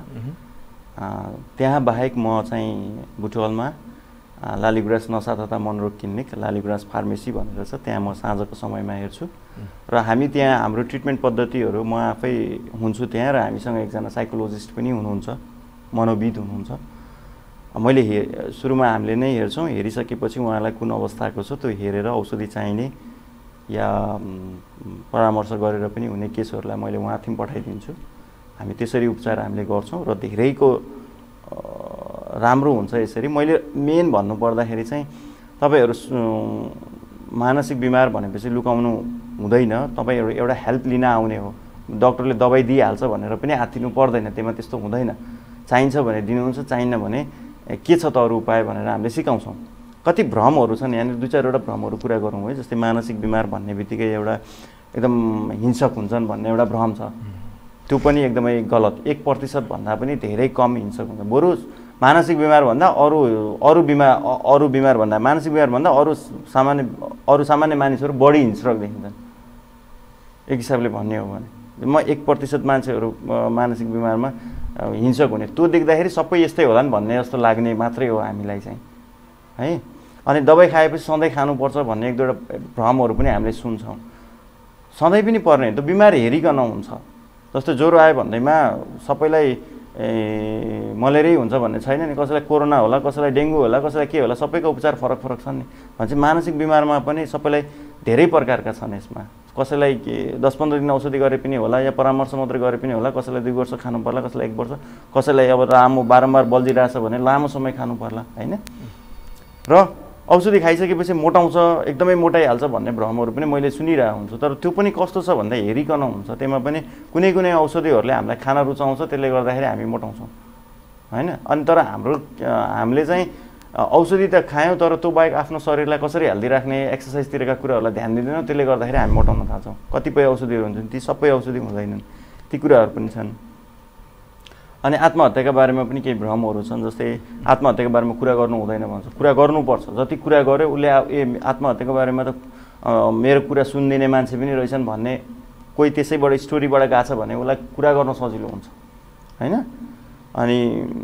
त्यहाँ बाहेक म चाहिँ बुटवलमा लालीगुराँस नसा तथा मनोरोग क्लिनिक, लालीगुराँस फार्मेसी भनेर छ, त्यहाँ म साँझको समयमा हेर्छु। र हामी त्यहाँ हाम्रो ट्रिटमेन्ट पद्धतिहरू म आफै हुन्छु त्यहाँ, र हामीसँग एकजना साइकोलोजिस्ट पनि हुनुहुन्छ, मनोविद हुनुहुन्छ। मैले हे सुरुमा हामीले नै हेर्छौँ, हेरिसकेपछि उहाँलाई कुन अवस्थाको छ त्यो हेरेर औषधि चाहिने या परामर्श गरेर पनि हुने केसहरूलाई मैले उहाँथि पठाइदिन्छु। हामी त्यसरी उपचार हामीले गर्छौँ र धेरैको राम्रो हुन्छ यसरी। मैले मेन भन्नुपर्दाखेरि चाहिँ तपाईँहरू मानसिक बिमार भनेपछि लुकाउनु हुँदैन, तपाईँहरू एउटा हेल्प लिन आउने हो। डक्टरले दबाई दिइहाल्छ भनेर पनि आत्तिनु पर्दैन, त्यसमा त्यस्तो हुँदैन। चाहिन्छ भने दिनुहुन्छ, चाहिन्न भने के छ त अरू उपाय भनेर हामीले सिकाउँछौँ। कति भ्रमहरू छन् यहाँनिर, दुई चारवटा भ्रमहरू कुरा गरौँ है। जस्तै मानसिक बिमार भन्ने बित्तिकै एउटा एकदम हिंसक हुन्छन् भन्ने एउटा भ्रम छ, त्यो पनि एकदमै गलत। एक प्रतिशत भन्दा पनि धेरै कम हिंसक हुन्छ। बरु मानसिक बिमार भन्दा अरू अरू बिमार अरू बिमार भन्दा मानसिक बिमार भन्दा अरू सामान्य अरू सामान्य मानिसहरू बढी हिंस्रक देखिन्छन् एक हिसाबले भन्ने हो भने। म एक प्रतिशत मान्छेहरू मानसिक बिमारमा हिंसक हुने त्यो देख्दाखेरि सबै यस्तै होला नि भन्ने जस्तो लाग्ने मात्रै हो हामीलाई चाहिँ है। अनि दबाई खाएपछि सधैँ खानुपर्छ भन्ने एक दुईवटा भ्रमहरू पनि हामीले सुन्छौँ। सधैँ पनि पर्ने त्यो बिमार हेरिकन हुन्छ। जस्तो ज्वरो आयो भन्दैमा सबैलाई मलेरिया हुन्छ भन्ने छैन नि, कसैलाई कोरोना होला, कसैलाई डेङ्गु होला, कसैलाई के होला, सबैको उपचार फरक फरक छन् नि। भनेपछि मानसिक बिमारमा पनि सबैलाई धेरै प्रकारका छन् यसमा। कसैलाई के दस पन्ध्र दिन औषधि गरे पनि होला, या परामर्श मात्रै गरे पनि होला, कसैलाई दुई वर्ष खानु पर्ला, कसैलाई एक वर्ष, कसैलाई अब लामो बारम्बार बल्झिरहेछ भने लामो समय खानु पर्ला होइन। र औषधि खाइसकेपछि मोटाउँछ, एकदमै मोटाइहाल्छ भन्ने भ्रमहरू पनि मैले सुनिरहेको हुन्छु। तर त्यो पनि कस्तो छ भन्दा हेरिकन हुन्छ। त्यसमा पनि कुनै कुनै औषधिहरूले हामीलाई खाना रुचाउँछ, त्यसले गर्दाखेरि हामी मोटाउँछौँ होइन। अनि तर हाम्रो हामीले चाहिँ औषधि त खायौँ, तर त्यो बाहेक आफ्नो शरीरलाई कसरी हेल्दी राख्ने, एक्सर्साइजतिरका कुराहरूलाई ध्यान दिँदैनौँ, त्यसले गर्दाखेरि हामी मोटाउन थाल्छौँ। कतिपय औषधिहरू हुन्छन्, ती सबै औषधि हुँदैनन्, ती कुराहरू पनि छन्। अनि आत्महत्याका बारेमा पनि केही भ्रमहरू छन्। जस्तै आत्महत्याको बारेमा कुरा गर्नु हुँदैन भन्छ, कुरा गर्नुपर्छ। जति कुरा गर्यो उसले ए आत्महत्याको बारेमा त मेरो कुरा सुनिदिने मान्छे पनि रहेछन् भन्ने कोही त्यसैबाट स्टोरीबाट गएको छ भने उसलाई कुरा गर्न सजिलो हुन्छ होइन। अनि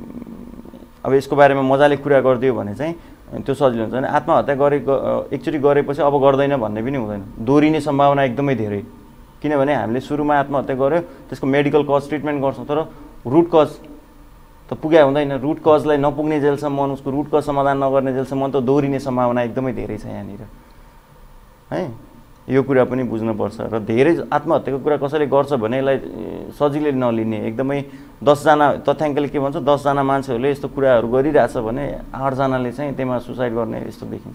अब यसको बारेमा मजाले कुरा गरिदियो भने चाहिँ त्यो सजिलो हुन्छ। अनि आत्महत्या गरे एकचोटि गरेपछि अब गर्दैन भन्ने पनि हुँदैन, दोहोरिने सम्भावना एकदमै धेरै। किनभने हामीले सुरुमा आत्महत्या गऱ्यो, त्यसको मेडिकल कज ट्रिटमेन्ट गर्छौँ, तर रुट कज त पुग्या हुँदैन। रुट कजलाई नपुग्ने जेलसम्म, उसको रुट कज समाधान नगर्ने जेलसम्म त दोहोरिने सम्भावना एकदमै धेरै छ यहाँनिर है। यो कुरा पनि बुझ्नुपर्छ। र धेरै आत्महत्याको कुरा कसैले गर्छ भने यसलाई सजिलै नलिने। एकदमै दसजना तथ्याङ्कले के भन्छ, दसजना मान्छेहरूले यस्तो कुराहरू गरिरहेछ भने आठजनाले चाहिँ त्यसमा सुसाइड गर्ने यस्तो देखिन्छ।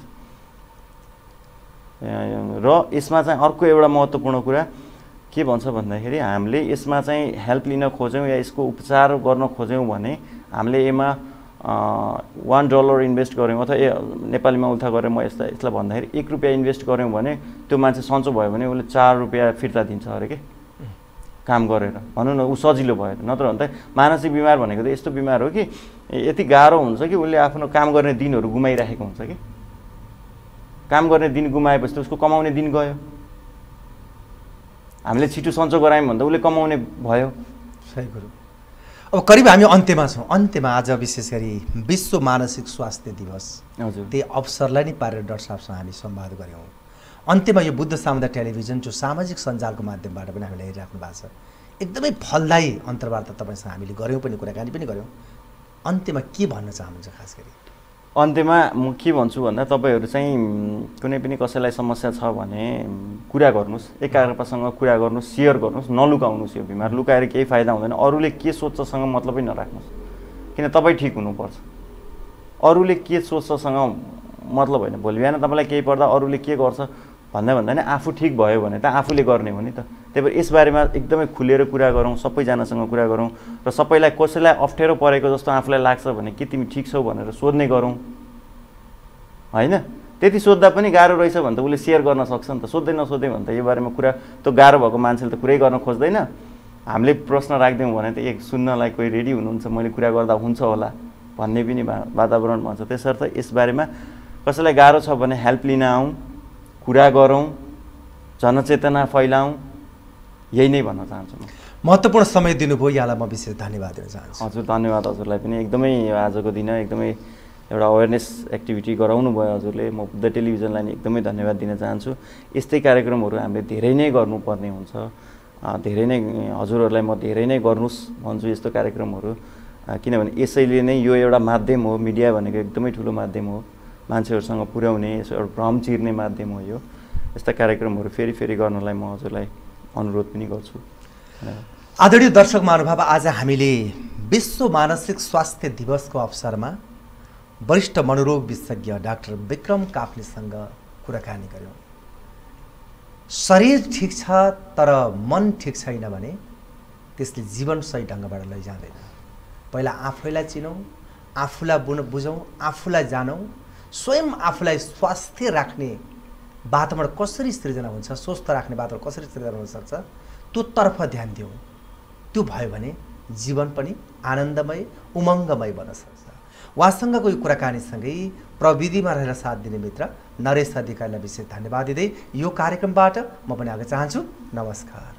र यसमा चाहिँ अर्को एउटा महत्त्वपूर्ण कुरा के भन्छ भन्दाखेरि हामीले यसमा चाहिँ हेल्प लिन खोज्यौँ या यसको उपचार गर्न खोज्यौँ भने हामीले यसमा वान डलर इन्भेस्ट गऱ्यौँ अथवा ए नेपालीमा उल्था गरेर म यस्ता यसलाई भन्दाखेरि एक रुपियाँ इन्भेस्ट गऱ्यौँ भने त्यो मान्छे सन्चो भयो भने उसले चार रुपियाँ फिर्ता दिन्छ अरे के काम गरेर। भनौँ न ऊ सजिलो भयो। नत्र भने त मानसिक बिमार भनेको त यस्तो बिमार हो कि यति गाह्रो हुन्छ कि उसले आफ्नो काम गर्ने दिनहरू गुमाइराखेको हुन्छ कि। काम गर्ने दिन गुमाएपछि त उसको कमाउने दिन गयो। हामीले छिटो सन्चो गरायौँ भने त उसले कमाउने भयो। सही कुरो। अब करिब हामी अन्त्यमा छौँ। अन्त्यमा आज विशेष गरी विश्व मानसिक स्वास्थ्य दिवस, हजुर, त्यही अवसरलाई नै पारेर डाक्टर साहबसँग हामी संवाद गऱ्यौँ। अन्त्यमा यो बुद्ध सामुदायिक टेलिभिजन जो सामाजिक सञ्जालको माध्यमबाट पनि हामीले हेरिराख्नु भएको छ, एकदमै फलदायी अन्तर्वार्ता तपाईँसँग हामीले गऱ्यौँ पनि, कुराकानी पनि गऱ्यौँ। अन्त्यमा के भन्न चाहनुहुन्छ खास गरी? अन्त्यमा म के भन्छु भन्दा तपाईँहरू चाहिँ कुनै पनि कसैलाई समस्या छ भने कुरा गर्नुहोस्, एकअर्कासँग कुरा गर्नुहोस्, सेयर गर्नुहोस्, नलुकाउनुहोस्। यो बिमार लुकाएर केही फाइदा हुँदैन। अरूले के सोच्छसँग मतलबै नराख्नुहोस्, किन तपाईँ ठिक हुनुपर्छ। अरूले के सोच्छसँग मतलब होइन। भोलि बिहान तपाईँलाई केही पर्दा अरूले के गर्छ भन्दा भन्दा नि आफू ठिक भयो भने त आफूले गर्ने हो नि त। त्यही भएर यसबारेमा एकदमै खुलेर कुरा गरौँ, सबैजनासँग कुरा गरौँ र सबैलाई कसैलाई अप्ठ्यारो परेको जस्तो आफूलाई लाग्छ भने के तिमी ठिक छौ भनेर सोध्ने गरौँ, होइन? त्यति सोद्धा पनि गाह्रो रहेछ भने त उसले सेयर गर्न सक्छ नि त। सोध्दै नसोध्दै भने त यो बारेमा कुरा त गाह्रो भएको मान्छेले त कुरै गर्न खोज्दैन। हामीले प्रश्न राख्दियौँ भने त एक सुन्नलाई कोही रेडी हुनुहुन्छ, मैले कुरा गर्दा हुन्छ होला भन्ने पनि वातावरण भन्छ। त्यसर्थ यसबारेमा कसैलाई गाह्रो छ भने हेल्प लिन आउँ, कुरा गरौँ, जनचेतना फैलाउँ, यही नै भन्न चाहन्छु म। महत्त्वपूर्ण समय दिनुभयो, यहाँलाई म विशेष धन्यवाद दिन चाहन्छु। हजुर धन्यवाद। हजुरलाई पनि एकदमै आजको दिन एकदमै एउटा अवेरनेस एक्टिभिटी गराउनु भयो हजुरले। म बुद्ध टेलिभिजनलाई नि एकदमै धन्यवाद दिन चाहन्छु। यस्तै कार्यक्रमहरू हामीले धेरै नै गर्नुपर्ने हुन्छ। धेरै नै हजुरहरूलाई म धेरै नै गर्नुहोस् भन्छु यस्तो कार्यक्रमहरू, किनभने यसैले नै यो एउटा माध्यम हो। मिडिया भनेको एकदमै ठुलो माध्यम हो, मान्छेहरूसँग पुर्याउने यसो एउटा भ्रम चिर्ने माध्यम हो यो। यस्ता कार्यक्रमहरू फेरि फेरि गर्नलाई म हजुरलाई अनुरोध पनि गर्छु। आदरणीय दर्शक महानुभाव, आज हामीले विश्व मानसिक स्वास्थ्य दिवसको अवसरमा वरिष्ठ मनोरोग विशेषज्ञ डाक्टर विक्रम काफ्लेसँग कुराकानी गऱ्यौँ। शरीर ठिक छ तर मन ठिक छैन भने त्यसले जीवन सही ढङ्गबाट लैजाँदैन। पहिला आफैलाई चिनौँ, आफूलाई बुझ बुझौँ, आफूलाई जानौँ, स्वयं आफूलाई स्वास्थ्य राख्ने वातावरण कसरी सृजना हुन्छ, स्वस्थ राख्ने वातावरण कसरी सृजना हुनसक्छ, त्यो तर्फ ध्यान दिउँ। त्यो भयो भने जीवन पनि आनन्दमय, उमङ्गमय बन्न सक्छ। उहाँसँगको यो कुराकानीसँगै प्रविधिमा रहेर साथ दिने मित्र नरेश अधिकारीलाई विशेष धन्यवाद दिँदै यो कार्यक्रमबाट म पनि आग्रह चाहन्छु। नमस्कार।